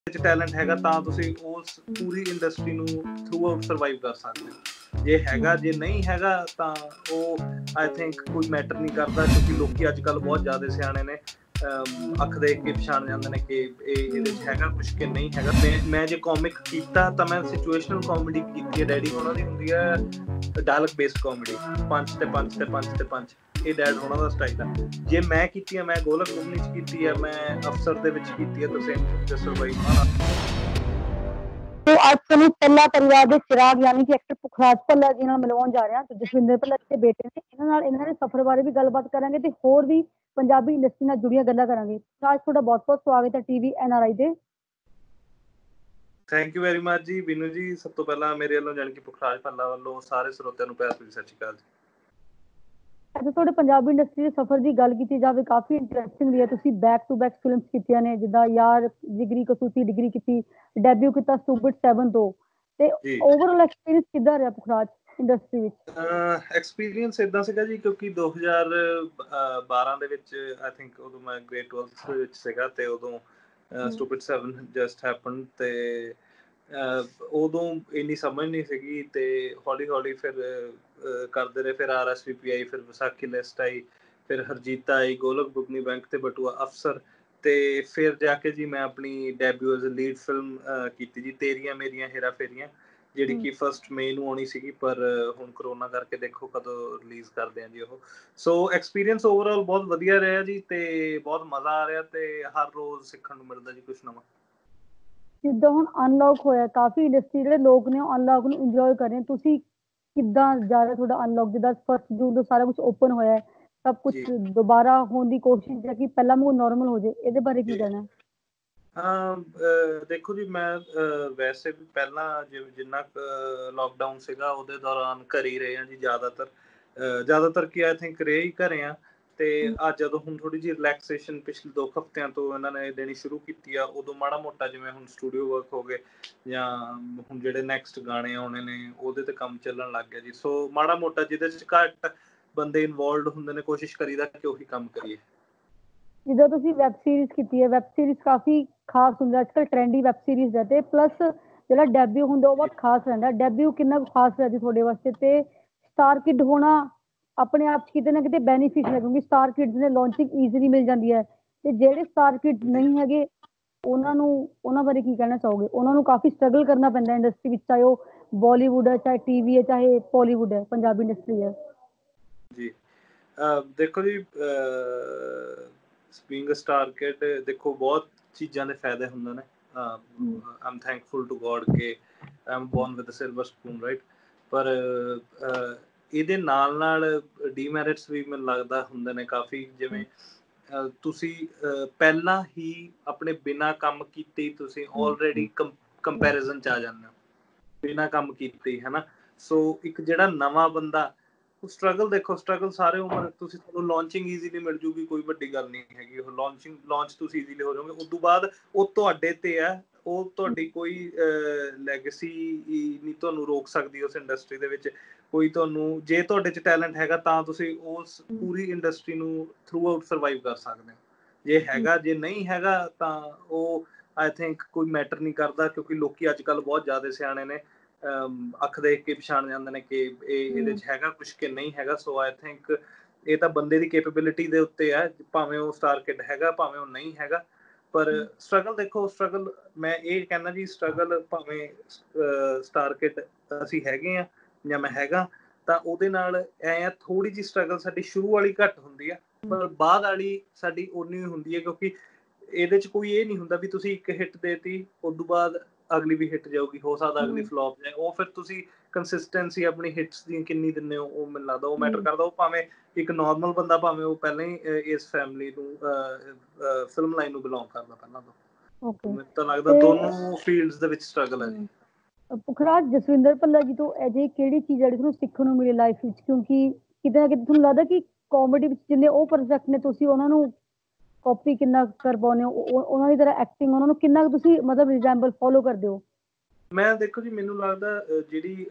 Talent ਹੈਗਾ ਤਾਂ ਤੁਸੀਂ ਉਸ ਪੂਰੀ ਇੰਡਸਟਰੀ ਨੂੰ ਥਰੂ ਆਊਟ ਸਰਵਾਈਵ ਕਰ ਸਕਦੇ ਹੋ। ਜੇ ਹੈਗਾ, ਜੇ ਨਹੀਂ ਹੈਗਾ ਤਾਂ ਉਹ ਆਈ ਥਿੰਕ ਕੋਈ ਮੈਟਰ ਨਹੀਂ ਕਰਦਾ, ਕਿਉਂਕਿ ਲੋਕੀ ਅੱਜ ਕੱਲ੍ਹ ਬਹੁਤ ਜ਼ਿਆਦਾ ਸਿਆਣੇ ਨੇ, ਅੱਖ ਦੇਖ ਕੇ ਪਛਾਣ ਜਾਂਦੇ ਨੇ ਕਿ ਇਹਦੇ 'ਚ ਹੈਗਾ ਕੁਛ ਕਿ ਨਹੀਂ ਹੈਗਾ। ਮੈਂ ਜੇ ਕਾਮਿਕ ਕੀਤਾ ਤਾਂ ਮੈਂ ਸਿਚੁਏਸ਼ਨਲ ਕਾਮੇਡੀ ਕੀਤੀ ਹੈ। ਡੈਡੀ ਹੋਣਾ ਦੀ ਹੁੰਦੀ ਹੈ ਡਾਇਲੌਗ ਬੇਸਡ ਕਾਮੇਡੀ, ਪੰਜ ਤੇ ਪੰਜ ਤੇ ਪੰਜ ਤੇ ਪੰਜ, ਇਹ ਡੈਡ ਹੋਣਾ ਦਾ ਸਟਾਈਲ ਹੈ। ਜੇ ਮੈਂ ਕੀਤੀ ਹੈ, ਮੈਂ ਗੋਲਕ ਗੁਮਨੀ 'ਚ ਕੀਤੀ ਹੈ, ਮੈਂ ਅਫਸਰ ਦੇ ਵਿੱਚ ਕੀਤੀ ਹੈ, ਤਰਸੇਮ ਸਰਵਾਈਵ। तो आज ਤੁਹਾਨੂੰ ਪਹਿਲਾ ਪਰਿਵਾਰ ਦੇ ਚਿਰਾਗ ਯਾਨੀ ਕਿ ਐਕਟਰ ਪੁਖਰਾਜ ਭੱਲਾ ਜੀ ਨਾਲ ਮਿਲਵਾਉਣ ਜਾ ਰਹੇ ਹਾਂ। ਤੇ ਜਸਵਿੰਦਰ ਭੱਲਾ ਦੇ ਬੇਟੇ ਨੇ, ਇਹਨਾਂ ਦੇ ਸਫ਼ਰ ਬਾਰੇ ਵੀ ਗੱਲਬਾਤ ਕਰਾਂਗੇ ਤੇ ਹੋਰ ਵੀ ਪੰਜਾਬੀ ਇੰਡਸਟਰੀ ਨਾਲ ਜੁੜੀਆਂ ਗੱਲਾਂ ਕਰਾਂਗੇ। ਅੱਜ ਤੁਹਾਡਾ ਬਹੁਤ-ਬਹੁਤ ਸਵਾਗਤ ਹੈ ਟੀਵੀ NRI ਦੇ। Thank you very much ji Binu ਜੀ। ਸਭ ਤੋਂ ਪਹਿਲਾਂ ਮੇਰੇ ਵੱਲੋਂ ਜਾਣੀ ਕਿ ਪੁਖਰਾਜ ਭੱਲਾ ਵੱਲੋਂ ਸਾਰੇ ਸਰੋਤਿਆਂ ਨੂੰ ਪਿਆਰ ਭਰੀ ਸਤਿ ਸ਼੍ਰੀ ਅਕਾਲ ਜੀ। ਅੱਛਾ, ਤੁਹਾਡੇ ਪੰਜਾਬੀ ਇੰਡਸਟਰੀ ਦੇ ਸਫ਼ਰ ਦੀ ਗੱਲ ਕੀਤੀ ਜਾਵੇ, ਕਾਫੀ ਇੰਟਰਸਟਿੰਗ ਵੀ ਹੈ। ਤੁਸੀਂ ਬੈਕ ਟੂ ਬੈਕ ਫਿਲਮਸ ਕੀਤੀਆਂ ਨੇ, ਜਿੱਦਾਂ ਯਾਰ ਜਿਗਰੀ ਕਸੂਤੀ ਡਿਗਰੀ ਕੀਤੀ, ਡੈਬਿਊ ਕੀਤਾ ਸਟੂਪਿਡ 7 ਤੋਂ, ਤੇ ਓਵਰਆਲ ਐਕਸਪੀਰੀਅੰਸ ਕਿੱਦਾਂ ਰਿਹਾ ਪੁਖਰਾਜ ਇੰਡਸਟਰੀ ਵਿੱਚ? ਐਕਸਪੀਰੀਅੰਸ ਇਦਾਂ ਸੀਗਾ ਜੀ, ਕਿਉਂਕਿ 2012 ਦੇ ਵਿੱਚ ਆਈ ਥਿੰਕ ਉਦੋਂ ਮੈਂ ਗ੍ਰੇਡ 12th ਵਿੱਚ ਸੀਗਾ ਤੇ ਉਦੋਂ ਸਟੂਪਿਡ 7 ਜਸਟ ਹੈਪਨ ਤੇ ਉਦੋਂ ਇੰਨੀ ਸਮਝ ਨਹੀਂ ਸੀਗੀ ਤੇ ਹੌਲੀ ਹੌਲੀ ਫਿਰ ਕਰਦੇ ਰਹੇ। ਫਿਰ RSVP ਆਈ, ਫਿਰ ਵਿਸਾਖੀ ਲਿਸਟ ਆਈ, ਫਿਰ ਹਰਜੀਤਾ ਆਈ, ਗੋਲਕ ਬੁਗਨੀ ਬੈਂਕ ਤੇ ਬਟੂਆ ਅਫਸਰ, ਤੇ ਫਿਰ ਜਾ ਕੇ ਜੀ ਮੈਂ ਆਪਣੀ debut as a lead film ਕੀਤੀ ਜੀ, ਤੇਰੀਆਂ ਮੇਰੀਆਂ ਹੇਰਾ ਫੇਰੀਆਂ, ਜਿਹੜੀ ਕਿ 1 ਮਈ ਨੂੰ ਆਉਣੀ ਸੀਗੀ, ਪਰ ਹੁਣ ਕਰੋਨਾ ਕਰਕੇ ਦੇਖੋ ਕਦੋਂ ਰਿਲੀਜ਼ ਕਰਦੇ ਆ ਜੀ ਉਹ। ਸੋ ਐਕਸਪੀਰੀਅੰਸ ਓਵਰਆਲ ਬਹੁਤ ਵਧੀਆ ਰਿਹਾ ਜੀ ਤੇ ਬਹੁਤ ਮਜ਼ਾ ਆ ਰਿਹਾ ਤੇ ਹਰ ਰੋਜ਼ ਸਿੱਖਣ ਨੂੰ ਮਿਲਦਾ ਜੀ ਕੁਛ ਨਵਾਂ। ਜਿੱਦਾਂ ਹੁਣ ਅਨਲੌਕ ਹੋਇਆ, ਕਾਫੀ ਇੰਡਸਟਰੀ ਜਿਹੜੇ ਲੋਕ ਨੇ ਉਹ ਅਨਲੌਕ ਨੂੰ ਇੰਜੋਏ ਕਰ ਰਹੇ ਨੇ, ਤੁਸੀਂ ਕਿੱਦਾਂ ਜਾ ਰਿਹਾ ਤੁਹਾਡਾ ਅਨਲੌਕ? ਜਿੱਦਾਂ 1 ਜੂਨ ਤੋਂ ਸਾਰਾ ਕੁਝ ਓਪਨ ਹੋਇਆ, ਸਭ ਕੁਝ ਦੁਬਾਰਾ ਹੋਣ ਦੀ ਕੋਸ਼ਿਸ਼ ਹੈ ਕਿ ਪਹਿਲਾਂ ਵਾਂਗੂ ਨਾਰਮਲ ਹੋ ਜਾਏ, ਇਹਦੇ ਬਾਰੇ ਕੀ ਕਹਿਣਾ? ਦੇਖੋ ਜੀ, ਮੈਂ ਵੈਸੇ ਵੀ ਪਹਿਲਾਂ ਜਿੰਨਾ ਲੋਕਡਾਊਨ ਸੀਗਾ ਉਹਦੇ ਦੌਰਾਨ ਘਰੇ ਹੀ ਰਹੇ ਹਾਂ ਜੀ, ਜ਼ਿਆਦਾਤਰ ਕੀ ਆਈ ਥਿੰਕ ਰਹੇ ਹੀ ਘਰੇ ਆ। ਤੇ ਅੱਜ ਜਦੋਂ ਹੁਣ ਥੋੜੀ ਜਿਹੀ ਰਿਲੈਕਸੇਸ਼ਨ ਪਿਛਲੇ 2 ਹਫ਼ਤਿਆਂ ਤੋਂ ਇਹਨਾਂ ਨੇ ਦੇਣੀ ਸ਼ੁਰੂ ਕੀਤੀ ਆ, ਉਦੋਂ ਮਾੜਾ ਮੋਟਾ ਜਿਵੇਂ ਹੁਣ ਸਟੂਡੀਓ ਵਰਕ ਹੋ ਗਏ ਜਾਂ ਹੁਣ ਜਿਹੜੇ ਨੈਕਸਟ ਗਾਣੇ ਆਉਣੇ ਨੇ ਉਹਦੇ ਤੇ ਕੰਮ ਚੱਲਣ ਲੱਗ ਗਿਆ ਜੀ। ਸੋ ਮਾੜਾ ਮੋਟਾ ਜਿਹਦੇ 'ਚ ਘੱਟ ਬੰਦੇ ਇਨਵੋਲਵਡ ਹੁੰਦੇ ਨੇ, ਕੋਸ਼ਿਸ਼ ਕਰੀਦਾ ਕਿ ਉਹੀ ਕੰਮ ਕਰੀਏ। ਜਿੱਦਾਂ ਤੁਸੀਂ ਵੈਬ ਸੀਰੀਜ਼ ਕੀਤੀ ਹੈ, ਵੈਬ ਸੀਰੀਜ਼ ਕਾਫੀ ਖਾਸ ਹੁੰਦਾ, ਅੱਜ ਕੱਲ੍ਹ ਟ੍ਰੈਂਡੀ ਵੈਬ ਸੀਰੀਜ਼ ਹੈ, ਤੇ ਪਲੱਸ ਜਿਹੜਾ ਡੈਬਿਊ ਹੁੰਦਾ ਉਹ ਬਹੁਤ ਖਾਸ ਰਹਿੰਦਾ। ਡੈਬਿਊ ਕਿੰਨਾ ਕੁ ਖਾਸ ਰਹਿੰਦੀ ਤੁਹਾਡੇ ਵਾਸਤੇ? ਤੇ ਸਟਾਰ ਕਿਡ ਹੋਣਾ ਆਪਣੇ ਆਪ 'ਚ ਕਿਤੇ ਨਾ ਕਿਤੇ ਬੈਨੀਫਿਸ਼ਲ ਹੈ, ਕਿਉਂਕਿ ਸਟਾਰ ਕਿਡਸ ਨੇ ਲਾਂਚਿੰਗ ਈਜ਼ੀਲੀ ਮਿਲ ਜਾਂਦੀ ਹੈ, ਤੇ ਜਿਹੜੇ ਸਟਾਰ ਕਿਡਸ ਨਹੀਂ ਹੈਗੇ ਉਹਨਾਂ ਬਾਰੇ ਕੀ ਕਹਿਣਾ ਚਾਹੋਗੇ? ਉਹਨਾਂ ਨੂੰ ਕਾਫੀ ਸਟਰਗਲ ਕਰਨਾ ਪੈਂਦਾ ਇੰਡਸਟਰੀ ਵਿੱਚ, ਚਾਹੇ ਉਹ ਬਾਲੀਵੁੱਡ ਹੈ, ਚਾਹੇ TV ਹੈ, ਚਾਹੇ ਪੋਲੀਵੁੱਡ ਹੈ, ਪੰਜਾਬੀ ਇੰਡਸਟਰੀ ਹੈ ਜੀ। ਦੇਖੋ ਜੀ, ਬੀਇੰਗ ਅ ਸਟਾਰ ਕਿਡ ਦੇਖੋ ਬਹੁਤ ਚੀਜ਼ਾਂ ਦੇ ਫਾਇਦੇ ਹੁੰਦੇ ਨੇ। ਆਮ ਥੈਂਕਫੁਲ ਟੂ ਗੋਡ ਕਿ I'm born with silver spoon, right. ਪਰ ਇਹਦੇ ਨਾਲ ਨਾਲ ਡੀਮੈਰਿਟਸ ਵੀ ਮੈਨੂੰ ਲੱਗਦਾ ਹੁੰਦੇ ਨੇ ਕਾਫੀ, ਜਿਵੇਂ ਤੁਸੀਂ ਪਹਿਲਾਂ ਹੀ ਆਪਣੇ ਬਿਨਾਂ ਕੰਮ ਕੀਤੇ ਤੁਸੀਂ ਆਲਰੇਡੀ ਕੰਪੈਰੀਜ਼ਨ 'ਚ ਆ ਜਾਂਦੇ ਹੋ ਬਿਨਾਂ ਕੰਮ ਕੀਤੇ, ਹੈ ਨਾ। ਸੋ ਇੱਕ ਜਿਹੜਾ ਨਵਾਂ ਬੰਦਾ ਉਹ ਸਟਰਗਲ, ਦੇਖੋ ਸਟਰਗਲ ਸਾਰੇ ਉਮਰ ਤੁਸੀਂ, ਤੁਹਾਨੂੰ ਲਾਂਚਿੰਗ ਈਜ਼ੀਲੀ ਮਿਲ ਜੂਗੀ, ਕੋਈ ਵੱਡੀ ਗੱਲ ਨਹੀਂ ਹੈਗੀ। ਉਹ ਲਾਂਚ ਤੁਸੀਂ ਈਜ਼ੀਲੀ ਹੋ ਜਾਓਗੇ, ਉਸ ਤੋਂ ਬਾਅਦ ਉਹ ਤੁਹਾਡੇ ਤੇ ਹੈ, ਉਹ ਤੁਹਾਡੀ ਕੋਈ ਲੈਗੇਸੀ ਨਹੀਂ ਤੁਹਾਨੂੰ ਰੋਕ ਸਕਦੀ ਉਸ ਇੰਡਸਟਰੀ ਦੇ ਵਿੱਚ। ਕੋਈ ਤੁਹਾਨੂੰ, ਜੇ ਤੁਹਾਡੇ 'ਚ ਟੈਲੈਂਟ ਹੈਗਾ ਤਾਂ ਤੁਸੀਂ ਉਸ ਪੂਰੀ ਇੰਡਸਟਰੀ ਨੂੰ ਥਰੂ ਆਊਟ ਸਰਵਾਈਵ ਕਰ ਸਕਦੇ ਹੋ। ਜੇ ਹੈਗਾ, ਜੇ ਨਹੀਂ ਹੈਗਾ ਤਾਂ ਉਹ ਆਈ ਥਿੰਕ ਕੋਈ ਮੈਟਰ ਨਹੀਂ ਕਰਦਾ, ਕਿਉਂਕਿ ਲੋਕੀ ਅੱਜ ਕੱਲ੍ਹ ਬਹੁਤ ਜ਼ਿਆਦਾ ਸਿਆਣੇ ਨੇ, ਅੱਖ ਦੇਖ ਕੇ ਪਛਾਣ ਜਾਂਦੇ ਨੇ ਕਿ ਇਹਦੇ 'ਚ ਹੈਗਾ ਕੁਛ ਕਿ ਨਹੀਂ ਹੈਗਾ। ਸੋ ਆਈ ਥਿੰਕ ਇਹ ਤਾਂ ਬੰਦੇ ਦੀ ਕੈਪੇਬਿਲਿਟੀ ਦੇ ਉੱਤੇ ਹੈ, ਭਾਵੇਂ ਉਹ ਸਟਾਰ ਕਿਡ ਹੈਗਾ ਭਾਵੇਂ ਉਹ ਨਹੀਂ ਹੈਗਾ। ਪਰ ਸਟਰਗਲ ਦੇਖੋ, ਸਟਰਗਲ ਮੈਂ ਇਹ ਕਹਿੰਦਾ ਜੀ, ਸਟਰਗਲ ਭਾਵੇਂ ਸਟਾਰ ਕਿਡ ਅਸੀਂ ਹੈਗੇ ਆ ਜਾਂ ਮੈਂ ਹੈਗਾ, ਤਾਂ ਉਹਦੇ ਨਾਲ ਐ ਥੋੜੀ ਜਿਹੀ ਸਟਰਗਲ ਸਾਡੀ ਸ਼ੁਰੂ ਵਾਲੀ ਘੱਟ ਹੁੰਦੀ ਆ, ਪਰ ਬਾਅਦ ਵਾਲੀ ਸਾਡੀ ਓਨੀ ਹੁੰਦੀ ਹੈ, ਕਿਉਂਕਿ ਇਹਦੇ 'ਚ ਕੋਈ ਇਹ ਨਹੀਂ ਹੁੰਦਾ ਵੀ ਤੁਸੀਂ ਇੱਕ ਹਿੱਟ ਦੇਤੀ ਉਸ ਤੋਂ ਬਾਅਦ ਅਗਲੀ ਵੀ ਹਿੱਟ ਜਾਊਗੀ, ਹੋ ਸਕਦਾ ਅਗਲੀ ਫਲੋਪ ਜਾਏ। ਉਹ ਫਿਰ ਤੁਸੀਂ ਕੰਸਿਸਟੈਂਸੀ ਆਪਣੀ ਹਿੱਟਸ ਦੀ ਕਿੰਨੀ ਦਿੰਦੇ ਹੋ, ਉਹ ਮੈਨੂੰ ਲੱਗਦਾ ਉਹ ਮੈਟਰ ਕਰਦਾ। ਉਹ ਭਾਵੇਂ ਇੱਕ ਨਾਰਮਲ ਬੰਦਾ, ਭਾਵੇਂ ਉਹ ਪਹਿਲਾਂ ਹੀ ਇਸ ਫੈਮਿਲੀ ਨੂੰ ਫਿਲਮ ਲਾਈਨ ਨੂੰ ਬਿਲੋਂਗ ਕਰਦਾ ਪਹਿਲਾਂ ਤੋਂ, ਮੈਨੂੰ ਤਾਂ ਲੱਗਦਾ ਦੋਨੋਂ ਫੀਲਡਸ ਦੇ ਵਿੱਚ ਸਟਰਗਲ ਹੈ ਜੀ। ਪੁਖਰਾਜ, ਜਸਵਿੰਦਰ ਭੱਲਾ ਜੀ ਤੋਂ ਅਜਿਹੀ ਕਿਹੜੀ ਚੀਜ਼ ਜਿਹੜੀ ਤੁਹਾਨੂੰ ਸਿੱਖਣ ਨੂੰ ਮਿਲੀ ਲਾਈਫ ਵਿੱਚ? ਕਿਉਂਕਿ ਕਿਤੇ ਨਾ ਕਿਤੇ ਤੁਹਾਨੂੰ ਲੱਗਦਾ ਕਿ ਕਾਮੇਡੀ ਵਿੱਚ ਜਿੰਨੇ ਉਹ ਪਰਫੈਕਟ ਨੇ, ਤੁਸੀਂ ਉਹਨਾਂ ਨੂੰ ਕਾਪੀ ਕਿੰਨਾ ਕਰ ਪਾਉਂਦੇ ਹੋ? ਉਹਨਾਂ ਦੀ ਤਰ੍ਹਾਂ ਐਕਟਿੰਗ, ਉਹਨਾਂ ਨੂੰ ਕਿੰਨਾ ਕੁ ਤੁਸੀਂ ਮਤਲਬ ਰਿਜ਼ੈਂਬਲ ਫੋਲੋ ਕਰਦੇ ਹੋ? ਮੈਂ ਦੇਖੋ ਜੀ, ਮੈਨੂੰ ਲੱਗਦਾ ਜਿਹੜੀ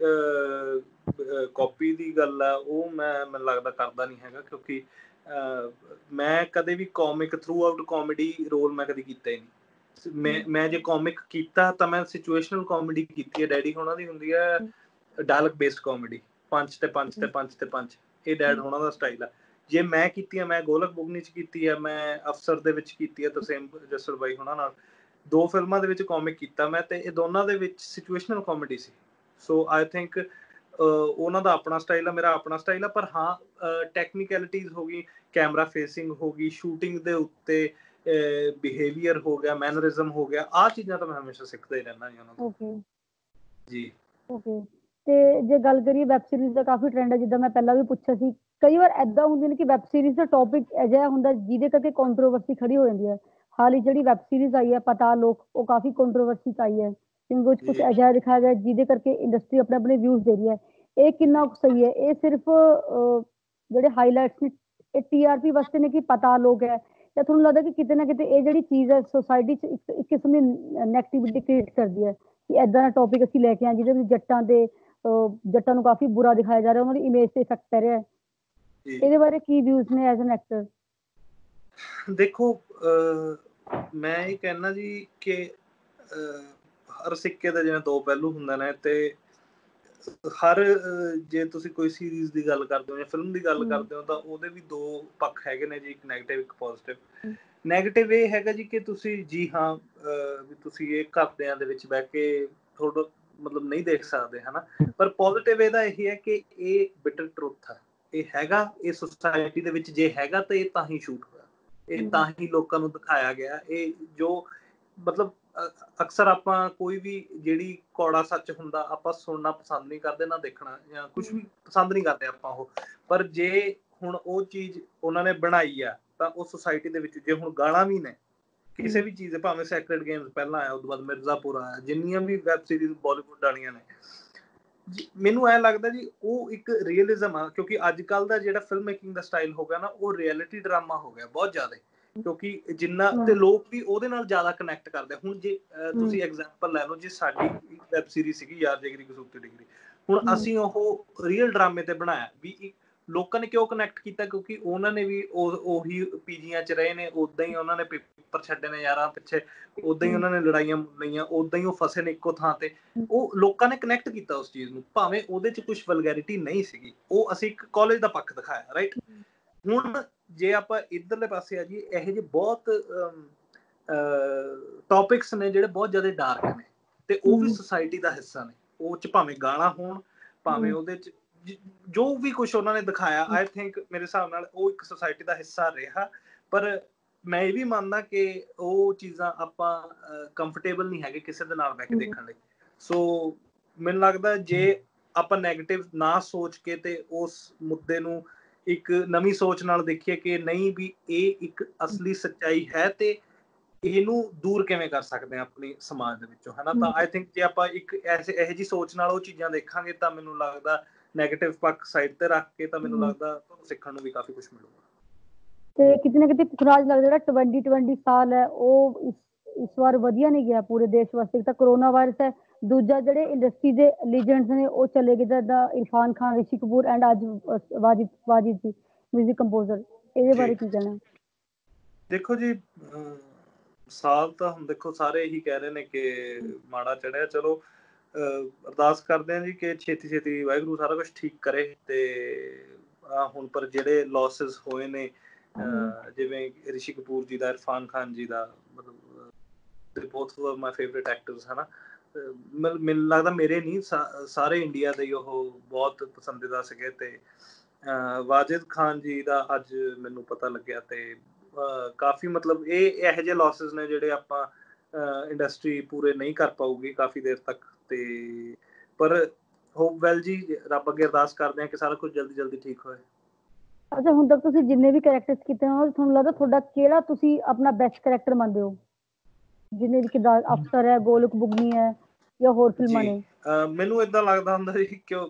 ਕਾਪੀ ਦੀ ਗੱਲ ਆ ਉਹ ਮੈਨੂੰ ਲੱਗਦਾ ਕਰਦਾ ਨਹੀਂ ਹੈਗਾ, ਕਿਉਂਕਿ ਮੈਂ ਕਦੇ ਵੀ comic throughout comedy role ਮੈਂ ਕਦੇ ਕੀਤਾ ਹੀ ਨਹੀਂ। ਮੈਂ ਜੇ ਕਾਮਿਕ ਕੀਤਾ ਤਾਂ ਮੈਂ ਸਿਚੁਏਸ਼ਨਲ ਕਾਮੇਡੀ ਕੀਤੀ ਹੈ। ਡੈਡੀ ਹੋਣਾ ਦੀ ਹੁੰਦੀ ਹੈ ਡਾਇਲੌਗ ਬੇਸਡ ਕਾਮੇਡੀ, ਪੰਜ ਤੇ ਪੰਜ ਤੇ ਪੰਜ ਤੇ ਪੰਜ, ਇਹ ਡੈਡ ਹੋਣਾ ਦਾ ਸਟਾਈਲ ਆ। ਜੇ ਮੈਂ ਕੀਤੀ ਹੈ, ਮੈਂ ਗੋਲਕ ਬੁਗਨੀ ਚ ਕੀਤੀ ਹੈ, ਮੈਂ ਅਫਸਰ ਦੇ ਵਿੱਚ ਕੀਤੀ ਹੈ ਤਰਸੇਮ ਜੱਸੜ ਬਾਈ ਹੋਣਾ ਨਾਲ, 2 ਫਿਲਮਾਂ ਦੇ ਵਿੱਚ ਕਾਮਿਕ ਕੀਤਾ ਮੈਂ, ਤੇ ਇਹ ਦੋਨਾਂ ਦੇ ਵਿੱਚ ਸਿਚੁਏਸ਼ਨਲ ਕਾਮੇਡੀ ਸੀ। ਸੋ ਆਈ ਥਿੰਕ ਉਹਨਾਂ ਦਾ ਆਪਣਾ ਸਟਾਈਲ ਆ, ਮੇਰਾ ਆਪਣਾ ਸਟਾਈਲ ਆ। ਪਰ ਹਾਂ ਟੈਕਨੀਕੈਲਿਟੀਜ਼ ਹੋ ਗਈ, ਕੈਮਰਾ ਫੇਸਿੰਗ ਹੋ ਗਈ, ਸ਼ੂਟਿੰਗ ਦੇ ਉੱਤੇ ਬਿਹੇਵੀਅਰ ਹੋ ਗਿਆ, ਮੈਨਰਿਜ਼ਮ ਹੋ ਗਿਆ, ਆਹ ਚੀਜ਼ਾਂ ਤਾਂ ਮੈਂ ਹਮੇਸ਼ਾ ਸਿੱਖਦਾ ਹੀ ਰਹਿੰਦਾ ਜੀ ਉਹਨਾਂ ਤੋਂ। ਓਕੇ ਜੀ ਓਕੇ। ਤੇ ਜੇ ਗੱਲ ਕਰੀਏ ਵੈਬ ਸੀਰੀਜ਼ ਦਾ ਕਾਫੀ ਟ੍ਰੈਂਡ ਹੈ, ਜਿੱਦਾਂ ਮੈਂ ਪਹਿਲਾਂ ਵੀ ਪੁੱਛਿਆ ਸੀ, ਕਈ ਵਾਰ ਏਦਾਂ ਹੁੰਦੇ ਨੇ ਕਿ ਵੈਬ ਸੀਰੀਜ਼ ਦਾ ਟੌਪਿਕ ਅਜਿਹਾ ਹੁੰਦਾ ਜਿਹਦੇ ਕਰਕੇ ਕੰਟਰੋਵਰਸੀ ਖੜੀ ਹੋ ਜਾਂਦੀ ਹੈ। ਹਾਲ ਹੀ ਜਿਹੜੀ ਵੈਬ ਸੀਰੀਜ਼ ਆਈ ਹੈ ਪਾਤਾਲ ਲੋਕ, ਉਹ ਕਾਫੀ ਕੰਟਰੋਵਰਸੀ 'ਚ ਆਈ ਹੈ, ਕਿਉਂਕਿ ਉਹ 'ਚ ਕੁਝ ਅਜਿਹਾ ਦਿਖਾਇਆ ਗਿਆ ਜਿਹਦੇ ਕਰਕੇ ਇੰਡਸਟਰੀ ਆਪਣੇ ਆਪਣੇ ਵਿਊਜ਼ ਦੇ ਰਹੀ ਹੈ। ਇਹ ਕਿੰਨਾ ਕੁ ਸਹੀ ਹੈ? ਇਹ ਸਿਰਫ ਜਿਹੜੇ ਹਾਈਲਾਈਟਸ ਨੇ ਇਹ TRP ਵਾਸਤੇ ਨੇ ਕਿ ਪਾਤਾਲ ਲੋਕ ਹੈ, ਜਾਂ ਤੁਹਾਨੂੰ ਲੱਗਦਾ ਕਿ ਕਿਤੇ ਨਾ ਕਿਤੇ ਇਹ ਜਿਹੜੀ ਚੀਜ਼ ਹੈ ਸੋਸਾਇਟੀ 'ਚ ਇੱਕ ਕਿਸਮ ਦੀ ਨੈਗੇਟਿਵਿਟੀ ਕ੍ਰੀਏਟ ਕਰਦੀ ਹੈ ਕਿ ਏਦਾਂ ਦਾ ਟੌਪਿਕ ਅਸੀਂ ਲੈ ਕੇ ਆਏ ਜਿਹਦੇ ਵਿੱਚ ਜੱਟਾਂ ਨੂੰ ਕਾਫੀ ਬੁਰਾ ਦਿਖਾਇਆ ਜਾ ਰਿਹਾ, ਉਹਨਾਂ ਦੀ ਇਮੇਜ ਤੇ ਇਫੈਕਟ ਪੈ ਰਿਹਾ ਹੈ? ਇਹਦੇ ਬਾਰੇ ਕੀ ਵਿਊਜ਼ ਨੇ ਐਜ਼ ਐਨ ਐਕਟਰ? ਦੇਖੋ ਮੈਂ ਇਹ ਕਹਿਣਾ ਜੀ ਕਿ ਹਰ ਸਿੱਕੇ ਦੇ ਜਿਵੇਂ 2 ਪਹਿਲੂ ਹੁੰਦੇ ਨੇ, ਤੇ ਹਰ ਜੇ ਤੁਸੀਂ ਕੋਈ ਸੀਰੀਜ਼ ਦੀ ਗੱਲ ਕਰਦੇ ਹੋ ਜਾਂ ਫਿਲਮ ਦੀ ਗੱਲ ਕਰਦੇ ਹੋ ਤਾਂ ਉਹਦੇ ਵੀ 2 ਪੱਖ ਹੈਗੇ ਨੇ ਜੀ, ਇੱਕ ਨੈਗੇਟਿਵ ਇੱਕ ਪੋਜ਼ਿਟਿਵ। ਨੈਗੇਟਿਵ ਇਹ ਹੈਗਾ ਜੀ ਕਿ ਤੁਸੀਂ ਜੀ ਹਾਂ ਵੀ ਤੁਸੀਂ ਇਹ ਘਰਦਿਆਂ ਦੇ ਵਿੱਚ ਬਹਿ ਕੇ ਥੋੜਾ ਮਤਲਬ ਨਹੀਂ ਦੇਖ ਸਕਦੇ ਹਨਾ। ਪਰ ਪੋਜ਼ਿਟਿਵ ਇਹਦਾ ਇਹ ਹੈ ਕਿ ਇਹ ਬਿਟਰ ਟਰੂਥ ਹੈ, ਇਹ ਹੈਗਾ, ਇਹ ਸੋਸਾਇਟੀ ਦੇ ਵਿੱਚ ਜੇ ਹੈਗਾ ਤਾਂ ਇਹ ਤਾਂ ਹੀ ਸ਼ੂਟ ਹੋਇਆ, ਇਹ ਤਾਂ ਹੀ ਲੋਕਾਂ ਨੂੰ ਦਿਖਾਇਆ ਗਿਆ। ਇਹ ਜੋ ਮਤਲਬ ਅਕਸਰ ਆਪਾਂ ਕੋਈ ਵੀ ਜਿਹੜੀ ਕੌੜਾ ਸੱਚ ਹੁੰਦਾ ਆਪਾਂ ਸੁਣਨਾ ਪਸੰਦ ਨਹੀਂ ਕਰਦੇ, ਨਾ ਦੇਖਣਾ ਜਾਂ ਕੁਛ ਵੀ ਪਸੰਦ ਨਹੀਂ ਕਰਦੇ ਆਪਾਂ ਉਹ। ਪਰ ਜੇ ਹੁਣ ਉਹ ਚੀਜ਼ ਉਹਨਾਂ ਨੇ ਬਣਾਈ ਆ ਤਾਂ ਉਹ ਸੋਸਾਇਟੀ ਦੇ ਵਿੱਚ, ਜੇ ਹੁਣ ਗਾਲਾਂ ਵੀ ਨੇ ਕਿਸੇ ਵੀ ਚੀਜ਼ ਦੇ, ਭਾਵੇਂ ਸੈਕਰਡ ਗੇਮਸ ਪਹਿਲਾਂ ਆਇਆ, ਉਸ ਤੋਂ ਬਾਅਦ ਮਿਰਜ਼ਾਪੁਰ ਆਇਆ, ਜਿੰਨੀਆਂ ਵੀ ਵੈਬ ਸੀਰੀਜ਼ ਬਾਲੀਵੁੱਡ ਵਾਲੀਆਂ ਨੇ, ਮੈਨੂੰ ਐ ਲੱਗਦਾ ਜੀ ਉਹ ਇੱਕ ਰੀਅਲਿਜ਼ਮ ਆ। ਕਿਉਂਕਿ ਅੱਜ ਕੱਲ ਦਾ ਜਿਹੜਾ ਫਿਲਮ ਮੇਕਿੰਗ ਦਾ ਸਟਾਈਲ ਹੋ ਗਿਆ ਨਾ, ਉਹ ਰਿਐਲਿਟੀ ਡਰਾਮਾ ਹੋ ਗਿਆ ਬਹੁਤ ਜ਼ਿਆਦਾ, ਕਿਉਂਕਿ ਜਿੰਨਾ ਤੇ ਲੋਕ ਵੀ ਉਹਦੇ ਨਾਲ ਜ਼ਿਆਦਾ ਕਨੈਕਟ ਕਰਦੇ। ਹੁਣ ਜੇ ਤੁਸੀਂ ਐਗਜ਼ਾਮਪਲ ਲੈ ਲਓ, ਜੇ ਸਾਡੀ ਵੈਬ ਸੀਰੀਜ਼ ਸੀਗੀ ਯਾਰ ਜਿਗਰੀ ਕਸੂਤੀ ਡਿਗਰੀ, ਹੁਣ ਅਸੀਂ ਉਹ ਰੀਅਲ ਡਰਾਮੇ ਤੇ ਬਣਾਇਆ ਵੀ, ਲੋਕਾਂ ਨੇ ਕਿਉਂ ਕਨੈਕਟ ਕੀਤਾ? ਕਿਉਂਕਿ ਉਹਨਾਂ ਨੇ ਵੀ ਉਹੀ ਪੀਜੀਆਂ 'ਚ ਰਹੇ ਨੇ, ਉਦਾਂ ਹੀ ਉਹਨਾਂ ਨੇ ਪੇਪਰ ਛੱਡੇ ਨੇ ਯਾਰਾਂ ਪਿੱਛੇ, ਉਦਾਂ ਹੀ ਉਹਨਾਂ ਨੇ ਲੜਾਈਆਂ ਲਈਆਂ, ਉਦਾਂ ਹੀ ਉਹ ਫਸੇ ਨੇ ਇੱਕੋ ਥਾਂ ਤੇ। ਉਹ ਲੋਕਾਂ ਨੇ ਕਨੈਕਟ ਕੀਤਾ ਉਸ ਚੀਜ਼ ਨੂੰ, ਭਾਵੇਂ ਉਹਦੇ 'ਚ ਕੁਝ ਵਲਗੈਰਿਟੀ ਨਹੀਂ ਸੀਗੀ, ਉਹ ਅਸੀਂ ਇੱਕ ਕਾਲਜ ਦਾ ਪੱਖ ਦਿਖਾਇਆ, ਰਾਈਟ। ਹੁਣ ਜੇ ਆਪਾਂ ਇੱਧਰਲੇ ਪਾਸੇ ਆ ਜੀ, ਇਹੋ ਜਿਹੇ ਬਹੁਤ ਟੌਪਿਕਸ ਨੇ ਜਿਹੜੇ ਬਹੁਤ ਜ਼ਿਆਦਾ ਡਾਰਕ ਨੇ, ਤੇ ਉਹ ਵੀ ਸੋਸਾਇਟੀ ਦਾ ਹਿੱਸਾ ਨੇ। ਉਹ 'ਚ ਭਾਵੇਂ ਗਾਲਾਂ ਹੋਣ, ਭਾਵੇਂ ਉਹਦੇ 'ਚ ਜੋ ਵੀ ਕੁਝ ਉਹਨਾਂ ਨੇ ਦਿਖਾਇਆ, ਆਈ ਥਿੰਕ ਮੇਰੇ ਹਿਸਾਬ ਨਾਲ ਉਹ ਇੱਕ ਸੋਸਾਇਟੀ ਦਾ ਹਿੱਸਾ ਰਿਹਾ। ਪਰ ਮੈਂ ਇਹ ਵੀ ਮੰਨਦਾ ਕਿ ਉਹ ਚੀਜ਼ਾਂ ਆਪਾਂ ਕੰਫਰਟੇਬਲ ਨਹੀਂ ਹੈਗੇ ਕਿਸੇ ਦੇ ਨਾਲ ਬਹਿ ਕੇ ਦੇਖਣ ਲਈ। ਸੋ ਮੈਨੂੰ ਲੱਗਦਾ ਜੇ ਆਪਾਂ ਨੈਗੇਟਿਵ ਨਾ ਸੋਚ ਕੇ ਤੇ ਉਸ ਮੁੱਦੇ ਨੂੰ ਇੱਕ ਨਵੀਂ ਸੋਚ ਨਾਲ ਦੇਖੀਏ ਕਿ ਨਹੀਂ ਵੀ ਇਹ ਇੱਕ ਅਸਲੀ ਸੱਚਾਈ ਹੈ ਤੇ ਇਹਨੂੰ ਦੂਰ ਕਿਵੇਂ ਕਰ ਸਕਦੇ ਆ ਆਪਣੀ ਸਮਾਜ ਦੇ ਵਿੱਚੋਂ, ਹਨਾ। ਤਾਂ ਆਈ ਥਿੰਕ ਜੇ ਆਪਾਂ ਇੱਕ ਇਹੋ ਜਿਹੀ ਸੋਚ ਨਾਲ ਉਹ ਚੀਜ਼ਾਂ ਦੇਖਾਂਗੇ ਤਾਂ ਮੈਨੂੰ ਲੱਗਦਾ ਨੈਗੇਟਿਵ ਪੱਖ ਸਾਈਡ ਤੇ ਰੱਖ ਕੇ, ਤਾਂ ਮੈਨੂੰ ਲੱਗਦਾ ਤੁਹਾਨੂੰ ਸਿੱਖਣ ਨੂੰ ਵੀ ਕਾਫੀ ਕੁਝ ਮਿਲੂਗਾ। ਤੇ ਕਿਤੇ ਨਾ ਕਿਤੇ ਪੁਖਰਾਜ ਲੱਗਦਾ ਜਿਹੜਾ 2020 ਸਾਲ ਹੈ ਉਹ ਇਸ ਵਾਰ ਵਧੀਆ ਨਹੀਂ ਗਿਆ ਪੂਰੇ ਦੇਸ਼ ਵਾਸਤੇ। ਇੱਕ ਤਾਂ ਕਰੋਨਾ ਵਾਇਰਸ ਹੈ, ਦੂਜਾ ਜਿਹੜੇ ਇੰਡਸਟਰੀ ਦੇ ਲੀਜੈਂਡਸ ਨੇ ਉਹ ਚਲੇ ਗਏ, ਜਿੱਦਾਂ ਇਰਫਾਨ ਖਾਨ, ਰਿਸ਼ੀ ਕਪੂਰ ਐਂਡ ਅੱਜ ਵਾਜਿਦ ਜੀ ਮਿਊਜ਼ਿਕ ਕੰਪੋਜ਼ਰ। ਇਹਦੇ ਬਾਰੇ ਕੀ ਕਹਿਣਾ? ਦੇਖੋ ਜੀ ਸਾਲ ਤਾਂ ਹੁਣ ਦੇਖੋ ਸਾਰੇ ਇਹੀ ਕਹਿ ਰਹੇ ਨੇ ਕਿ ਮਾੜਾ ਚੜਿਆ, ਚਲੋ ਅਰਦਾਸ ਕਰਦੇ ਹਾਂ ਜੀ ਕਿ ਛੇਤੀ ਛੇਤੀ ਵਾਹਿਗੁਰੂ ਸਾਰਾ ਕੁਝ ਠੀਕ ਕਰੇ। ਤੇ ਹੁਣ ਪਰ ਜਿਹੜੇ ਲਾਸਿਸ ਹੋਏ ਨੇ, ਜਿਵੇਂ ਰਿਸ਼ੀ ਕਪੂਰ ਜੀ ਦਾ, ਇਰਫਾਨ ਖਾਨ ਜੀ ਦਾ, ਮਤਲਬ both are my favourite actors, ਹਨਾ। ਮੈਨੂੰ ਲੱਗਦਾ ਮੇਰੇ ਨਹੀਂ ਸਾਰੇ ਇੰਡੀਆ ਦੇ ਉਹ ਬਹੁਤ ਪਸੰਦੀਦਾ ਸੀਗੇ। ਤੇ ਵਾਜਿਦ ਖਾਨ ਜੀ ਦਾ ਅੱਜ ਮੈਨੂੰ ਪਤਾ ਲੱਗਿਆ, ਤੇ ਕਾਫੀ ਮਤਲਬ ਇਹ ਇਹੋ ਜਿਹੇ ਲਾਸਿਸ ਨੇ ਜਿਹੜੇ ਆਪਾਂ ਇੰਡਸਟਰੀ ਪੂਰੇ ਨਹੀਂ ਕਰ ਪਾਊਗੀ ਕਾਫੀ ਦੇਰ ਤੱਕ। ਤੇ ਪਰ ਹੋਪ ਵੈਲ ਜੀ, ਰੱਬ ਅੱਗੇ ਅਰਦਾਸ ਕਰਦੇ ਹਾਂ ਕਿ ਸਾਰਾ ਕੁਝ ਜਲਦੀ ਜਲਦੀ ਠੀਕ ਹੋਏ। ਅੱਛਾ, ਹੁਣ ਤੱਕ ਤੁਸੀਂ ਜਿੰਨੇ ਵੀ ਕੈਰੈਕਟਰਸ ਕੀਤੇ ਹੋ, ਤੁਹਾਨੂੰ ਲੱਗਦਾ ਤੁਹਾਡਾ ਕਿਹੜਾ ਤੁਸੀਂ ਆਪਣਾ ਬੈਸਟ ਕੈਰੈਕਟਰ ਮੰਨਦੇ ਹੋ? ਜਿੰਨੇ ਵੀ ਕਿਦਾਂ ਅਫਸਰ ਹੈ, ਗੋਲਕ ਬੁਗਨੀ ਹੈ, ਜਾਂ ਹੋਰ ਫਿਲਮਾਂ ਨੇ? ਮੈਨੂੰ ਏਦਾਂ ਲੱਗਦਾ ਹੁੰਦਾ ਜੀ ਕਿ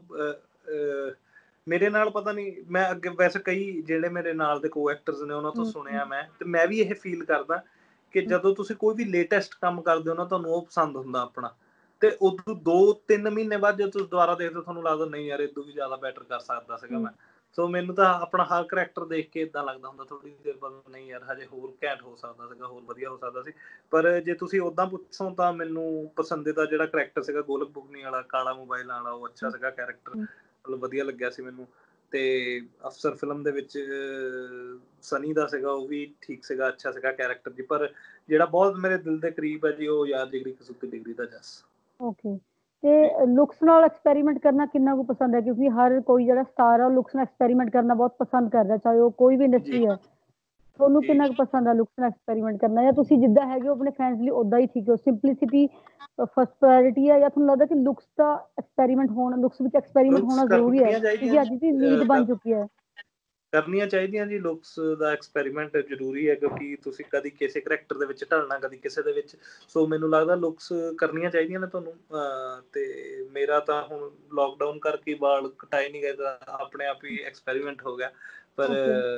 ਮੇਰੇ ਨਾਲ ਪਤਾ ਨਹੀਂ, ਮੈਂ ਅੱਗੇ ਵੈਸੇ ਕਈ ਜਿਹੜੇ ਮੇਰੇ ਨਾਲ ਦੇ ਕੋ ਐਕਟਰਸ ਨੇ ਉਹਨਾਂ ਤੋਂ ਸੁਣਿਆ ਮੈਂ, ਤੇ ਮੈਂ ਵੀ ਇਹ ਫੀਲ ਕਰਦਾ ਕਿ ਜਦੋਂ ਤੁਸੀਂ ਕੋਈ ਵੀ ਲੇਟੈਸਟ ਕੰਮ ਕਰਦੇ ਹੋ ਨਾ, ਤੁਹਾਨੂੰ ਉਹ ਪਸੰਦ ਹੁੰਦਾ ਆਪਣਾ, ਤੇ ਉਦੋਂ 2-3 ਮਹੀਨੇ ਬਾਅਦ ਜਦੋਂ ਤੁਸੀਂ ਦੁਬਾਰਾ ਦੇਖਦੇ ਹੋ ਤੁਹਾਨੂੰ ਲੱਗਦਾ ਨਹੀਂ ਯਾਰ ਇਦੋਂ ਵੀ ਜ਼ਿਆਦਾ ਬੈਟਰ ਕਰ ਸਕਦਾ ਸੀਗਾ ਮੈਂ। ਸੋ ਮੈਨੂੰ ਤਾਂ ਆਪਣਾ ਹਰ ਕਰੈਕਟਰ ਦੇਖ ਕੇ ਇਦਾਂ ਲੱਗਦਾ ਹੁੰਦਾ ਥੋੜੀ ਦੇਰ ਬਾਅਦ, ਨਹੀਂ ਯਾਰ ਹਜੇ ਹੋਰ ਘੈਂਟ ਹੋ ਸਕਦਾ ਸੀਗਾ, ਹੋਰ ਵਧੀਆ ਹੋ ਸਕਦਾ ਸੀ। ਪਰ ਜੇ ਤੁਸੀਂ ਉਦਾਂ ਪੁੱਛੋ ਤਾਂ ਮੈਨੂੰ ਪਸੰਦੀਦਾ ਜਿਹੜਾ ਕਰੈਕਟਰ ਸੀਗਾ ਗੋਲਕ ਬੁਗਨੀ ਵਾਲਾ, ਕਾਲਾ ਮੋਬਾਈਲ ਵਾਲਾ, ਉਹ ਅੱਛਾ ਸੀਗਾ ਕਰੈਕਟਰ, ਮਤਲਬ ਵਧੀਆ ਲੱਗਿਆ ਸੀ ਮੈਨੂੰ। ਤੇ ਅਫਸਰ ਫਿਲਮ ਦੇ ਵਿੱਚ ਸਨੀ ਦਾ ਸੀਗਾ, ਉਹ ਵੀ ਠੀਕ ਸੀਗਾ, ਅੱਛਾ ਸੀਗਾ ਕੈਰੈਕਟਰ ਜੀ। ਪਰ ਜਿਹੜਾ ਬਹੁਤ ਮੇਰੇ ਦਿਲ ਦੇ ਕਰੀਬ ਹੈ ਜੀ, ਉਹ ਯਾਰ ਜਿਗਰੀ ਕਸੂਤੀ ਡਿਗਰੀ ਦਾ ਜੱਸ। ਓਕੇ। ਤੇ ਲੁਕਸ ਨਾਲ ਐਕਸਪੈਰੀਮੈਂਟ ਕਰਨਾ ਕਿੰਨਾ ਕੁ ਪਸੰਦ ਹੈ? ਕਿਉਂਕਿ ਹਰ ਕੋਈ ਜਿਹੜਾ ਸਟਾਰ ਆ ਲੁਕਸ ਨਾਲ ਐਕਸਪੈਰੀਮੈਂਟ ਕਰਨਾ ਬਹੁਤ ਪਸੰਦ ਕਰਦਾ, ਚਾਹੇ ਉਹ ਕੋਈ ਵੀ ਇੰਡਸਟਰੀ ਹੈ। ਤੁਹਾਨੂੰ ਕਿੰਨਾ ਕੁ ਪਸੰਦ ਆ ਲੁਕਸ ਨਾਲ ਐਕਸਪੈਰੀਮੈਂਟ ਕਰਨਾ, ਜਾਂ ਤੁਸੀਂ ਜਿੱਦਾਂ ਹੈਗੇ ਹੋ ਆਪਣੇ ਫੈਨਸ ਲਈ ਉਦਾਂ ਹੀ ਠੀਕ ਹੋ? ਸਿੰਪਲਿਸਿਟੀ ਫਸਟ ਪ੍ਰਾਇੋਰਟੀ ਹੈ, ਜਾਂ ਤੁਹਾਨੂੰ ਲੱਗਦਾ ਕਿ ਲੁਕਸ ਦਾ ਐਕਸਪੈਰੀਮੈਂਟ ਹੋਣਾ, ਲੁਕਸ ਵਿੱਚ ਐਕਸਪੈਰੀਮੈਂਟ ਲੁਕਸ ਹੋਣਾ ਜ਼ਰੂਰੀ ਹੈ ਕਰਨੀਆਂ ਚਾਹੀਦੀਆਂ ਕਿਉਂਕਿ ਅੱਜ ਦੀ ਨੀਡ ਬਣ ਚੁੱਕੀ ਹੈ? ਕਰਨੀਆਂ ਚਾਹੀਦੀਆਂ ਜੀ, ਲੁਕਸ ਦਾ ਐਕਸਪੈਰੀਮੈਂਟ ਜ਼ਰੂਰੀ ਹੈ, ਕਿਉਂਕਿ ਤੁਸੀਂ ਕਦੀ ਕਿਸੇ ਕਰੈਕਟਰ ਦੇ ਵਿੱਚ ਢਲਣਾ, ਕਦੀ ਕਿਸੇ ਦੇ ਵਿੱਚ। ਸੋ ਮੈਨੂੰ ਲੱਗਦਾ ਲੁਕਸ ਕਰਨੀਆਂ ਚਾਹੀਦੀਆਂ ਨੇ ਤੁਹਾਨੂੰ। ਤੇ ਮੇਰਾ ਤਾਂ ਹੁਣ ਲੋਕਡਾਊਨ ਕਰਕੇ ਵਾਲ ਕਟਾਏ ਨਹੀਂ ਗਏ ਤਾਂ ਆਪਣੇ ਆਪ ਹੀ ਐਕਸਪੈਰੀਮੈਂਟ ਹੋ ਗਿਆ। ਪਰ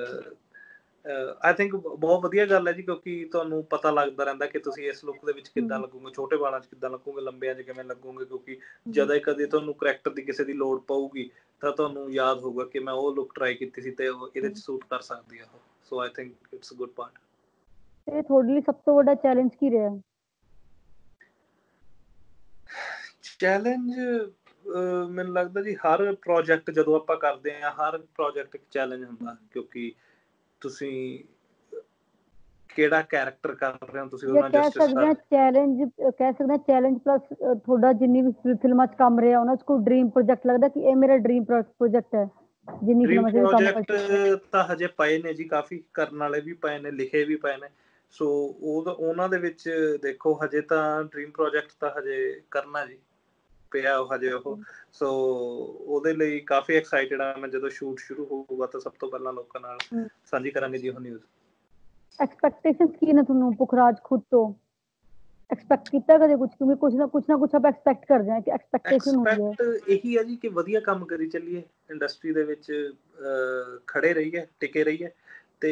ਆਈ ਥਿੰਕ ਬਹੁਤ ਵਧੀਆ ਗੱਲ ਹੈ ਜੀ, ਕਿਉਂਕਿ ਤੁਹਾਨੂੰ ਪਤਾ ਲੱਗਦਾ ਰਹਿੰਦਾ ਕਿ ਤੁਸੀਂ ਇਸ ਲੁੱਕ ਦੇ ਵਿੱਚ ਕਿੱਦਾਂ ਲੱਗੋਗੇ, ਛੋਟੇ ਵਾਲਾਂ 'ਚ ਕਿੱਦਾਂ ਲੱਗੋਗੇ, ਲੰਬਿਆਂ 'ਚ ਕਿਵੇਂ ਲੱਗੋਗੇ। ਕਿਉਂਕਿ ਜਦੋਂ ਕਦੇ ਤੁਹਾਨੂੰ ਕਰੈਕਟਰ ਦੀ ਕਿਸੇ ਦੀ ਲੋੜ ਪਊਗੀ ਤਾਂ ਤੁਹਾਨੂੰ ਯਾਦ ਹੋਊਗਾ ਕਿ ਮੈਂ ਉਹ ਲੁੱਕ ਟਰਾਈ ਕੀਤੀ ਸੀ ਤੇ ਉਹ ਇਹਦੇ 'ਚ ਸੂਟ ਕਰ ਸਕਦੀ ਆ ਉਹ। So I think it's a good part. ਤੇ ਤੁਹਾਡੇ ਲਈ ਸਭ ਤੋਂ ਵੱਡਾ ਚੈਲੰਜ ਕੀ ਰਿਹਾ? ਚੈਲੰਜ ਮੈਨੂੰ ਲੱਗਦਾ ਜੀ ਹਰ ਪ੍ਰੋਜੈਕਟ ਜਦੋਂ ਆਪਾਂ ਕਰਦੇ ਹਾਂ, ਹਰ ਪ੍ਰੋਜੈਕਟ ਇੱਕ ਚੈਲੰਜ ਹੁੰਦਾ, ਕਿਉਂਕਿ ਤੁਸੀਂ ਕਿਹੜਾ ਕੈਰੈਕਟਰ ਕਰ ਰਹੇ ਹੋ, ਤੁਸੀਂ ਉਹਨਾਂ ਕਹਿ ਜਸਟਿਸ ਸਕਦੇ ਕਰ। ਹਾਂ ਚੈਲੰਜ, ਕਹਿ ਸਕਦੇ ਹਾਂ ਚੈਲੰਜ ਪਲੱਸ ਤੁਹਾਡਾ ਜਿੰਨੀ ਵੀ ਫਿਲਮਾਂ 'ਚ ਕੰਮ ਰਿਹਾ ਉਹਨਾਂ 'ਚ ਕੋਈ ਡ੍ਰੀਮ ਪ੍ਰੋਜੈਕਟ ਲੱਗਦਾ ਕਿ ਇਹ ਮੇਰਾ ਡ੍ਰੀਮ ਪ੍ਰੋਜੈਕਟ ਹੈ? ਜਿੰਨੀ ਡ੍ਰੀਮ ਫਿਲਮਾਂ 'ਚ ਵੀ ਕੰਮ ਕਰ ਪ੍ਰੋਜੈਕਟ ਤਾਂ ਹਜੇ ਪਏ ਨੇ ਜੀ, ਕਾਫੀ ਕਰਨ ਵਾਲੇ ਵੀ ਪਏ ਨੇ, ਲਿਖੇ ਵੀ ਪਏ ਨੇ। ਸੋ ਉਹਨਾਂ ਦੇ ਵਿੱਚ ਦੇਖੋ, ਹਜੇ ਤਾਂ ਡ੍ਰੀਮ ਪ੍ਰੋਜੈਕਟ ਤਾਂ ਹਜੇ ਕਰਨਾ ਜੀ, ਪਿਆ ਉਹ ਹਜੇ ਉਹ। ਸੋ ਉਹਦੇ ਲਈ ਕਾਫੀ ਐਕਸਾਈਟਿਡ ਆ ਮੈਂ। ਜਦੋਂ ਸ਼ੂਟ ਸ਼ੁਰੂ ਹੋਊਗਾ ਤਾਂ ਸਭ ਤੋਂ ਪਹਿਲਾਂ ਲੋਕਾਂ ਨਾਲ ਸਾਂਝੀ ਕਰਾਂਗੇ ਜੀ ਉਹ ਨਿਊਜ਼। ਐਕਸਪੈਕਟੇਸ਼ਨਸ ਕੀ ਨੇ ਤੁਹਾਨੂੰ ਪੁਖਰਾਜ ਖੁਦ ਤੋਂ? ਐਕਸਪੈਕਟ ਕੀਤਾ ਕਦੇ ਕੁਝ? ਕਿਉਂਕਿ ਕੁਝ ਨਾ ਕੁਝ ਆਪਾਂ ਐਕਸਪੈਕਟ ਕਰਦੇ ਹਾਂ ਕਿ ਐਕਸਪੈਕਟੇਸ਼ਨ ਹੁੰਦੀ ਹੈ। ਐਕਸਪੈਕਟ ਇਹੀ ਹੈ ਜੀ ਕਿ ਵਧੀਆ ਕੰਮ ਕਰੀ ਚੱਲੀਏ, ਇੰਡਸਟਰੀ ਦੇ ਵਿੱਚ ਖੜੇ ਰਹੀਏ, ਟਿਕੇ ਰਹੀਏ ਤੇ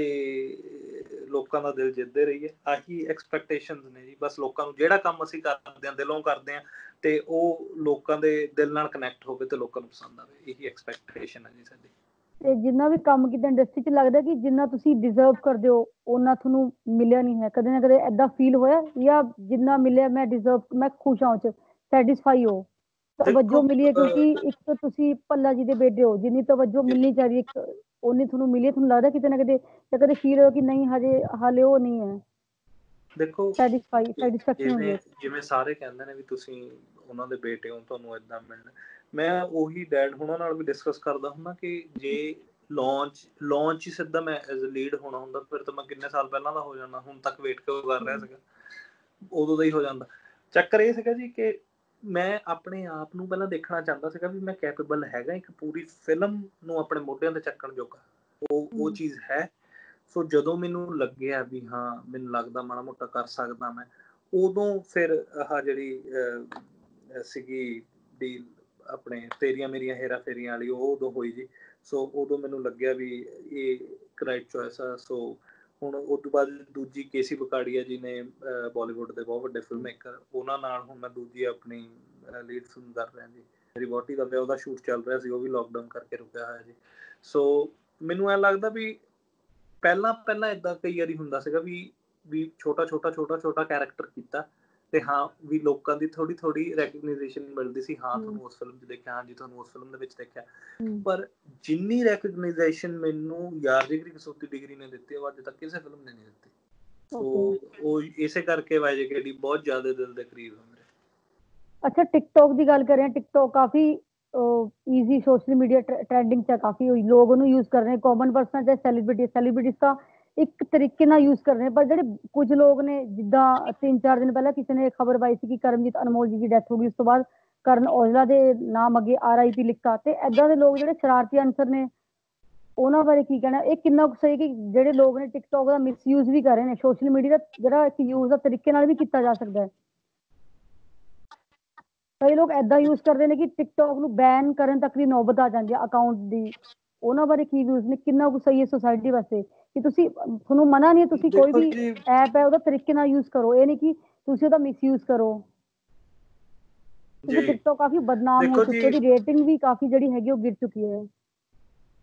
ਲੋਕਾਂ ਦਾ ਦਿਲ ਜਿੱਤਦੇ ਰਹੀਏ। ਆਹੀ ਐਕਸਪੈਕਟੇਸ਼ਨਸ ਨੇ ਜੀ ਬਸ। ਲੋਕਾਂ ਨੂੰ ਜਿਹੜਾ ਕੰਮ ਅਸੀਂ ਕਰਦੇ ਹਾਂ ਦਿਲੋਂ ਕਰਦੇ ਹਾਂ ਤੇ ਉਹ ਲੋਕਾਂ ਦੇ ਦਿਲ ਨਾਲ ਕਨੈਕਟ ਹੋਵੇ ਤੇ ਲੋਕਾਂ ਨੂੰ ਪਸੰਦ ਆਵੇ, ਇਹੀ ਐਕਸਪੈਕਟੇਸ਼ਨ ਹੈ ਜੀ ਸਾਡੀ। ਤੇ ਜਿੰਨਾ ਵੀ ਕੰਮ ਕੀਤਾ ਇੰਡਸਟਰੀ 'ਚ, ਲੱਗਦਾ ਕਿ ਜਿੰਨਾ ਤੁਸੀਂ ਡਿਜ਼ਰਵ ਕਰਦੇ ਹੋ ਉਹਨਾਂ ਤੁਹਾਨੂੰ ਮਿਲਿਆ ਨਹੀਂ ਹੈ? ਕਦੇ ਨਾ ਕਦੇ ਏਦਾਂ ਫੀਲ ਹੋਇਆ, ਜਾਂ ਜਿੰਨਾ ਮਿਲਿਆ ਮੈਂ ਡਿਜ਼ਰਵ, ਮੈਂ ਖੁਸ਼ ਹਾਂ ਉਹ 'ਚ, ਸੈਟਿਸਫਾਈ ਹੋ? ਤਵੱਜੋ ਮਿਲੀ ਹੈ ਕਿਉਂਕਿ ਇੱਕ ਤੁਸੀਂ ਭੱਲਾ ਜੀ ਦੇ ਬੇਟੇ ਹੋ, ਜਿੰਨੀ ਤਵੱਜੋ ਮਿਲਣੀ ਚਾਹੀਦੀ ਇੱਕ ਉਨੀ ਤੁਹਾਨੂੰ ਮਿਲੀ ਹੈ? ਤੁਹਾਨੂੰ ਲੱਗਦਾ ਕਿਤੇ ਨਾ ਕਿਤੇ, ਜਾਂ ਕਦੇ ਫੀਲ ਹੋਇਆ ਕਿ ਨਹੀਂ ਹਾਲੇ ਉਹ ਨਹੀਂ ਹੈ? ਦੇਖੋ ਸੈਟਿਸਫੈਕਸ਼ਨ ਹੋਈ ਹੈ? ਜਿਵੇਂ ਸਾਰੇ ਕਹਿੰਦੇ ਨੇ ਵੀ ਤੁਸੀਂ ਉਹਨਾਂ ਦੇ ਬੇਟੇ ਹੋ, ਤੁਹਾਨੂੰ ਏਦਾਂ ਮਿਲਣਾ। ਮੈਂ ਉਹੀ ਡੈਡ ਹੁਣਾਂ ਨਾਲ ਵੀ ਡਿਸਕਸ ਕਰਦਾ ਹੁੰਦਾ ਕਿ ਜੇ ਲਾਂਚ ਹੀ ਸਿੱਧਾ ਮੈਂ ਐਜ਼ ਲੀਡ ਹੋਣਾ ਹੁੰਦਾ, ਫਿਰ ਤਾਂ ਮੈਂ ਕਿੰਨੇ ਸਾਲ ਪਹਿਲਾਂ ਦਾ ਹੋ ਜਾਣਾ। ਹੁਣ ਤੱਕ ਵੇਟ ਕਿਉਂ ਕਰ ਰਿਹਾ ਸੀਗਾ, ਉਦੋਂ ਦਾ ਹੀ ਹੋ ਜਾਂਦਾ। ਚੱਕਰ ਇਹ ਸੀਗਾ ਜੀ ਕਿ ਮੈਂ ਆਪਣੇ ਆਪ ਨੂੰ ਪਹਿਲਾਂ ਦੇਖਣਾ ਚਾਹੁੰਦਾ ਸੀਗਾ ਵੀ ਮੈਂ ਕੈਪੇਬਲ ਹੈਗਾ ਇੱਕ ਪੂਰੀ ਫਿਲਮ ਨੂੰ ਆਪਣੇ ਮੋਢਿਆਂ ਤੇ ਚੱਕਣ ਜੋਗਾ। ਉਹ ਚੀਜ਼ ਹੈ। ਸੋ ਜਦੋਂ ਮੈਨੂੰ ਲੱਗਿਆ ਵੀ ਹਾਂ ਮੈਨੂੰ ਲੱਗਦਾ ਮਾੜਾ ਮੋਟਾ ਕਰ ਸਕਦਾ ਮੈਂ, ਉਦੋਂ ਫਿਰ ਆਹ ਜਿਹੜੀ ਸੀਗੀ ਡੀਲ ਆਪਣੇ ਤੇਰੀਆਂ ਮੇਰੀਆਂ ਹੇਰਾ ਫੇਰੀਆਂ ਵਾਲੀ, ਉਹ ਉਦੋਂ ਹੋਈ ਜੀ। ਸੋ ਉਦੋਂ ਮੈਨੂੰ ਲੱਗਿਆ ਵੀ ਇਹ ਰਾਈਟ ਚੋਇਸ ਆ। ਸੋ ਹੁਣ ਉਸ ਤੋਂ ਬਾਅਦ ਦੂਜੀ ਕੇਸੀ ਬਕਾੜੀਆ ਜੀ ਨੇ, ਬਾਲੀਵੁੱਡ ਦੇ ਬਹੁਤ ਵੱਡੇ ਫਿਲਮ ਮੇਕਰ, ਉਹਨਾਂ ਨਾਲ ਹੁਣ ਮੈਂ ਦੂਜੀ ਆਪਣੀ ਲੀਡ ਫਿਲਮ ਕਰ ਰਿਹਾ ਜੀ। ਮੇਰੀ ਵਹੁਟੀ ਦਾ ਵਿਆਹ, ਉਹਦਾ ਸ਼ੂਟ ਚੱਲ ਰਿਹਾ ਸੀ, ਉਹ ਵੀ ਲੋਕਡਾਊਨ ਕਰਕੇ ਰੁਕਿਆ ਹੋਇਆ ਜੀ। ਸੋ ਮੈਨੂੰ ਐਂ ਲੱਗਦਾ ਵੀ ਪਹਿਲਾਂ ਏਦਾਂ ਕਈ ਵਾਰੀ ਹੁੰਦਾ ਸੀਗਾ ਵੀ ਛੋਟਾ ਕੈਰੈਕਟਰ ਕੀਤਾ ਤੇ ਹਾਂ ਵੀ ਲੋਕਾਂ ਦੀ ਥੋੜੀ ਰੈਕਗਨਾਈਜੇਸ਼ਨ ਮਿਲਦੀ ਸੀ। ਹਾਂ ਤੁਹਾਨੂੰ ਉਸ ਫਿਲਮ 'ਚ ਦੇਖਿਆ, ਹਾਂਜੀ ਤੁਹਾਨੂੰ ਉਸ ਫਿਲਮ ਦੇ ਵਿੱਚ ਦੇਖਿਆ। ਪਰ ਜਿੰਨੀ ਰੈਕਗਨਾਈਜੇਸ਼ਨ ਮੈਨੂੰ ਯਾਰ ਜਿਗਰੀ ਕਸੂਤੀ ਡਿਗਰੀ ਨੇ ਦਿੱਤੀ, ਉਹ ਅੱਜ ਤੱਕ ਕਿਸੇ ਫਿਲਮ ਨੇ ਨਹੀਂ ਦਿੱਤੀ। ਸੋ ਉਹ ਇਸੇ ਕਰਕੇ YJKD ਬਹੁਤ ਜ਼ਿਆਦਾ ਦਿਲ ਦੇ ਕਰੀਬ ਹੈ ਮੇਰੇ। ਅੱਛਾ, ਟਿਕਟੋਕ ਦੀ ਗੱਲ ਕरें, ਟਿਕਟੋਕ ਕਾਫੀ ਈਜ਼ੀ ਸੋਸ਼ਲ ਮੀਡੀਆ ਟ੍ਰੈਂਡਿੰਗ 'ਚ ਕਾਫੀ ਹੋਈ, ਲੋਕ ਉਹਨੂੰ ਯੂਜ਼ ਕਰ ਰਹੇ, ਕਾਮਨ ਪਰਸਨ ਜਾਂ ਸੈਲੀਬ੍ਰਿਟੀ ਤਾਂ ਇੱਕ ਤਰੀਕੇ ਨਾਲ ਯੂਜ਼ ਕਰ ਰਹੇ। ਪਰ ਜਿਹੜੇ ਕੁਝ ਲੋਕ ਨੇ, ਜਿੱਦਾਂ 3-4 ਦਿਨ ਪਹਿਲਾਂ ਕਿਸੇ ਨੇ ਖਬਰ ਪਾਈ ਸੀ ਕਿ ਕਰਮਜੀਤ ਅਨਮੋਲ ਜੀ ਦੀ ਡੈਥ ਹੋ ਗਈ, ਉਸ ਤੋਂ ਬਾਅਦ ਕਰਨ ਔਜਲਾ ਦੇ ਨਾਮ ਅੱਗੇ RIP ਲਿਖਤਾ। ਤੇ ਏਦਾਂ ਦੇ ਲੋਕ ਜਿਹੜੇ ਸ਼ਰਾਰਤੀ ਅਨਸਰ ਨੇ, ਉਹਨਾਂ ਬਾਰੇ ਕੀ ਕਹਿਣਾ? ਇਹ ਕਿੰਨਾ ਕੁ ਸਹੀ ਕਿ ਜਿਹੜੇ ਲੋਕ ਨੇ ਟਿਕਟੋਕ ਦਾ ਮਿਸਯੂਜ਼ ਵੀ ਕਰ ਰਹੇ ਨੇ? ਸੋਸ਼ਲ ਮੀਡੀਆ ਦਾ ਜਿਹੜਾ ਇੱਕ ਯੂਜ਼ ਦਾ ਤਰੀਕੇ ਨਾਲ ਵੀ ਕੀਤਾ ਜਾ ਸਕਦਾ ਹੈ। ਕਈ ਲੋਕ ਏਦਾਂ ਯੂਜ਼ ਕਰਦੇ ਨੇ ਕਿ ਟਿਕਟੋਕ ਨੂੰ ਬੈਨ ਕਰਨ ਤੱਕ ਦੀ ਨੌਬਤ ਆ ਜਾਂਦੀ ਹੈ ਅਕਾਊਂਟ ਦੀ। ਉਹਨਾਂ ਬਾਰੇ ਕੀ ਵਿਊਜ਼ ਨੇ? ਕਿੰਨਾ ਕੁ ਸਹੀ ਹੈ ਸੋਸਾਇਟੀ ਵਾਸਤੇ ਕਿ ਤੁਸੀਂ, ਤੁਹਾਨੂੰ ਮਨਾ ਨਹੀਂ, ਤੁਸੀਂ ਕੋਈ ਵੀ ਐਪ ਹੈ ਉਹਦਾ ਤਰੀਕੇ ਨਾਲ ਯੂਜ਼ ਕਰੋ, ਇਹ ਨਹੀਂ ਕਿ ਤੁਸੀਂ ਉਹਦਾ ਮਿਸਯੂਜ਼ ਕਰੋ। ਕਿਉਂਕਿ ਟਿਕਟੋਕ ਕਾਫੀ ਬਦਨਾਮ ਹੋ ਚੁੱਕੀ ਹੈ, ਉਹਦੀ ਰੇਟਿੰਗ ਵੀ ਕਾਫੀ ਜਿਹੜੀ ਹੈਗੀ ਉਹ ਗਿਰ ਚੁੱਕੀ ਹੈ।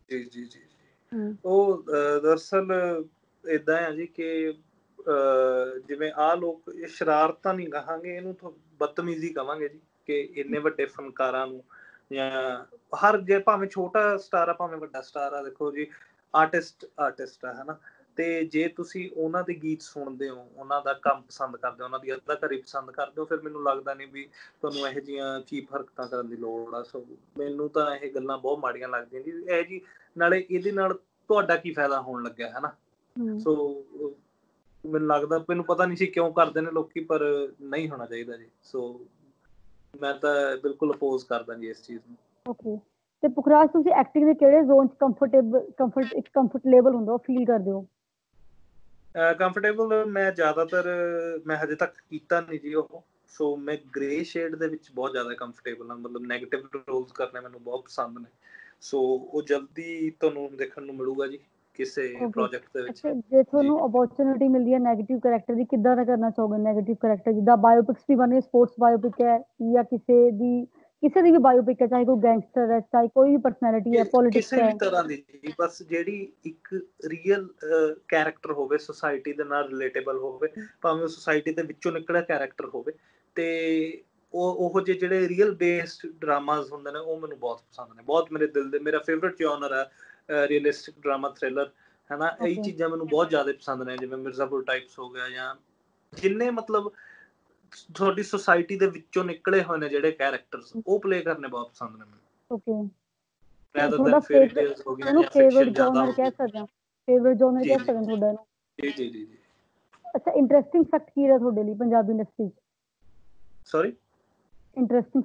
ਜੀ ਜੀ ਜੀ ਹੂੰ ਉਹ ਦਰਅਸਲ ਇਦਾਂ ਆ ਜੀ ਕਿ ਜਿਵੇਂ ਆਹ ਲੋਕ ਇਹ ਸ਼ਰਾਰਤਾਂ ਨਹੀਂ ਕਹਾਂਗੇ, ਇਹਨੂੰ ਬਦਤਮੀਜ਼ੀ ਕਵਾਂਗੇ ਜੀ, ਕਿ ਇੰਨੇ ਵੱਡੇ ਫਨਕਾਰਾਂ ਨੂੰ ਜਾਂ ਹਰ ਜੇ ਭਾਵੇਂ ਛੋਟਾ ਸਟਾਰ ਆ ਭਾਵੇਂ ਵੱਡਾ ਸਟਾਰ ਆ, ਦੇਖੋ ਜੀ ਆਰਟਿਸਟ ਆ ਹਨਾ, ਤੇ ਜੇ ਤੁਸੀਂ ਉਹਨਾਂ ਦੇ ਗੀਤ ਸੁਣਦੇ ਹੋ, ਉਹਨਾਂ ਦਾ ਕੰਮ ਪਸੰਦ ਕਰਦੇ ਹੋ, ਉਹਨਾਂ ਦੀ ਅਦਾਕਾਰੀ ਪਸੰਦ ਕਰਦੇ ਹੋ, ਫਿਰ ਮੈਨੂੰ ਲੱਗਦਾ ਨਹੀਂ ਵੀ ਤੁਹਾਨੂੰ ਇਹੋ ਜਿਹੀਆਂ ਚੀਪ ਹਰਕਤਾਂ ਕਰਨ ਦੀ ਲੋੜ ਆ। ਸੋ ਮੈਨੂੰ ਤਾਂ ਇਹ ਗੱਲਾਂ ਬਹੁਤ ਮਾੜੀਆਂ ਲੱਗਦੀਆਂ ਜੀ ਇਹ ਜੀ, ਨਾਲੇ ਇਹਦੇ ਨਾਲ ਤੁਹਾਡਾ ਕੀ ਫਾਇਦਾ ਹੋਣ ਲੱਗਿਆ ਹਨਾ। ਸੋ ਮੈਨੂੰ ਲੱਗਦਾ, ਮੈਨੂੰ ਪਤਾ ਨਹੀਂ ਸੀ ਕਿਉਂ ਕਰਦੇ ਨੇ ਲੋਕੀ, ਪਰ ਨਹੀਂ ਹੋਣਾ ਚਾਹੀਦਾ ਜੀ। ਸੋ ਮੈਂ ਤਾਂ ਬਿਲਕੁਲ ਅਪੋਜ਼ ਕਰਦਾ ਜੀ ਇਸ ਚੀਜ਼ ਨੂੰ। ਓਕੇ, ਤੇ ਪੁਖਰਾਜ ਤੁਸੀਂ ਐਕਟਿੰਗ ਦੇ ਕਿਹੜੇ ਜ਼ੋਨ 'ਚ ਕੰਫਰਟੇਬਲ ਹੁੰਦਾ ਉਹ ਫੀਲ ਕਰਦੇ ਹੋ? ਕੰਫਰਟੇਬਲ ਮੈਂ ਜ਼ਿਆਦਾਤਰ, ਮੈਂ ਹਜੇ ਤੱਕ ਕੀਤਾ ਨਹੀਂ ਜੀ ਉਹ। ਸੋ ਮੈਂ ਗ੍ਰੇ ਸ਼ੇਡ ਦੇ ਵਿੱਚ ਬਹੁਤ ਜ਼ਿਆਦਾ ਕੰਫਰਟੇਬਲ ਹਾਂ, ਮਤਲਬ ਨੈਗੇਟਿਵ ਰੋਲਸ ਕਰਨੇ ਮੈਨੂੰ ਬਹੁਤ ਪਸੰਦ ਨੇ। ਸੋ ਉਹ ਜਲਦੀ ਤੁਹਾਨੂੰ ਦੇਖਣ ਨੂੰ ਮਿਲੂਗਾ ਜੀ ਕਿਸੇ ਓਕੇ, ਪ੍ਰੋਜੈਕਟ ਦੇ ਵਿੱਚ ਅੱਛਾ ਜੇ ਜੀ। ਤੁਹਾਨੂੰ ਅਪੋਰਚੁਨਿਟੀ ਮਿਲਦੀ ਹੈ ਨੈਗੇਟਿਵ ਕਰੈਕਟਰ ਦੀ, ਕਿੱਦਾਂ ਦਾ ਕਰਨਾ ਚਾਹੋਗੇ ਨੈਗੇਟਿਵ ਕਰੈਕਟਰ? ਜਿੱਦਾਂ ਬਾਇਓਪਿਕਸ ਵੀ ਬਣੇ, ਸਪੋਰਟਸ ਬਾਇਓਪਿਕ ਹੈ ਜਾਂ ਕਿਸੇ ਦੀ ਵੀ ਬਾਇਓਪਿਕ ਹੈ, ਚਾਹੇ ਕੋਈ ਗੈਂਗਸਟਰ ਹੈ, ਚਾਹੇ ਕੋਈ ਵੀ ਪਰਸਨੈਲਿਟੀ ਹੈ, ਪੋਲਿਟਿਕਸ ਕਿਸੇ ਹੈ। ਵੀ ਤਰ੍ਹਾਂ ਦੀ ਜੀ, ਬਸ ਜਿਹੜੀ ਇੱਕ ਰੀਅਲ ਕੈਰੈਕਟਰ ਹੋਵੇ, ਸੁਸਾਇਟੀ ਦੇ ਨਾਲ ਰਿਲੇਟੇਬਲ ਹੋਵੇ, ਭਾਵੇਂ ਉਹ ਸੁਸਾਇਟੀ ਦੇ ਵਿੱਚੋਂ ਨਿਕਲਿਆ ਕੈਰੈਕਟਰ ਹੋਵੇ, ਤੇ ਉਹ ਜਿਹੜੇ ਰੀਅਲ ਬੇਸਡ ਡਰਾਮਾਜ਼ ਹੁੰਦੇ ਨੇ ਉਹ ਮੈਨੂੰ ਬਹੁਤ ਪਸੰਦ ਨੇ। ਬਹੁਤ ਮੇਰੇ ਦਿਲ ਦੇ, ਮੇਰਾ ਫੇਵਰਿਟ ਜਨਰ ਹੈ ਰੀਅਲਿਸਟਿਕ ਡਰਾਮਾ ਥ੍ਰਿਲਰ, ਹਨਾ। ਇਹ ਓਕੇ, ਚੀਜ਼ਾਂ ਮੈਨੂੰ ਬਹੁਤ ਜ਼ਿਆਦਾ ਪਸੰਦ ਨੇ, ਜਿਵੇਂ ਮਿਰਜ਼ਾਪੁਰ ਟਾਈਪਸ ਹੋ ਗਿਆ, ਜਾਂ ਜਿੰਨੇ ਮਤਲਬ ਤੁਹਾਡੀ ਸੁਸਾਇਟੀ ਦੇ ਵਿੱਚੋਂ ਨਿਕਲੇ ਹੋਏ ਨੇ ਜਿਹੜੇ ਕੈਰੈਕਟਰਸ, ਉਹ ਪਲੇ ਕਰਨੇ ਬਹੁਤ ਪਸੰਦ ਨੇ ਮੈਨੂੰ, ਓਕੇ, ਤੇ ਰੈਦਰ ਤੁਹਾਡਾ ਦੈਨ ਫੇਅਰੀ ਟੇਲਸ ਹੋ ਗਈਆਂ ਇਹਨੂੰ ਜਾਂ ਫੇਵਰਟ ਫਿਕਸ਼ਨ ਜ਼ਿਆਦਾ ਜੋਨਰ ਹੋ ਕਹਿ ਗਈ। ਸਕਦੇ ਹਾਂ? ਫੇਵਰਟ ਜੋਨਰ ਜੀ ਕਹਿ ਜੀ ਸਕਦੇ ਹਾਂ ਤੁਹਾਡਾ ਇਹਨੂੰ? ਜੀ ਜੀ ਜੀ ਜੀ। ਅੱਛਾ, ਇੰਟਰਸਟਿੰਗ ਫੈਕਟ ਕੀ ਰਿਹਾ ਤੁਹਾਡੇ ਲਈ ਪੰਜਾਬੀ ਇੰਡਸਟਰੀ 'ਚ? Sorry? Interesting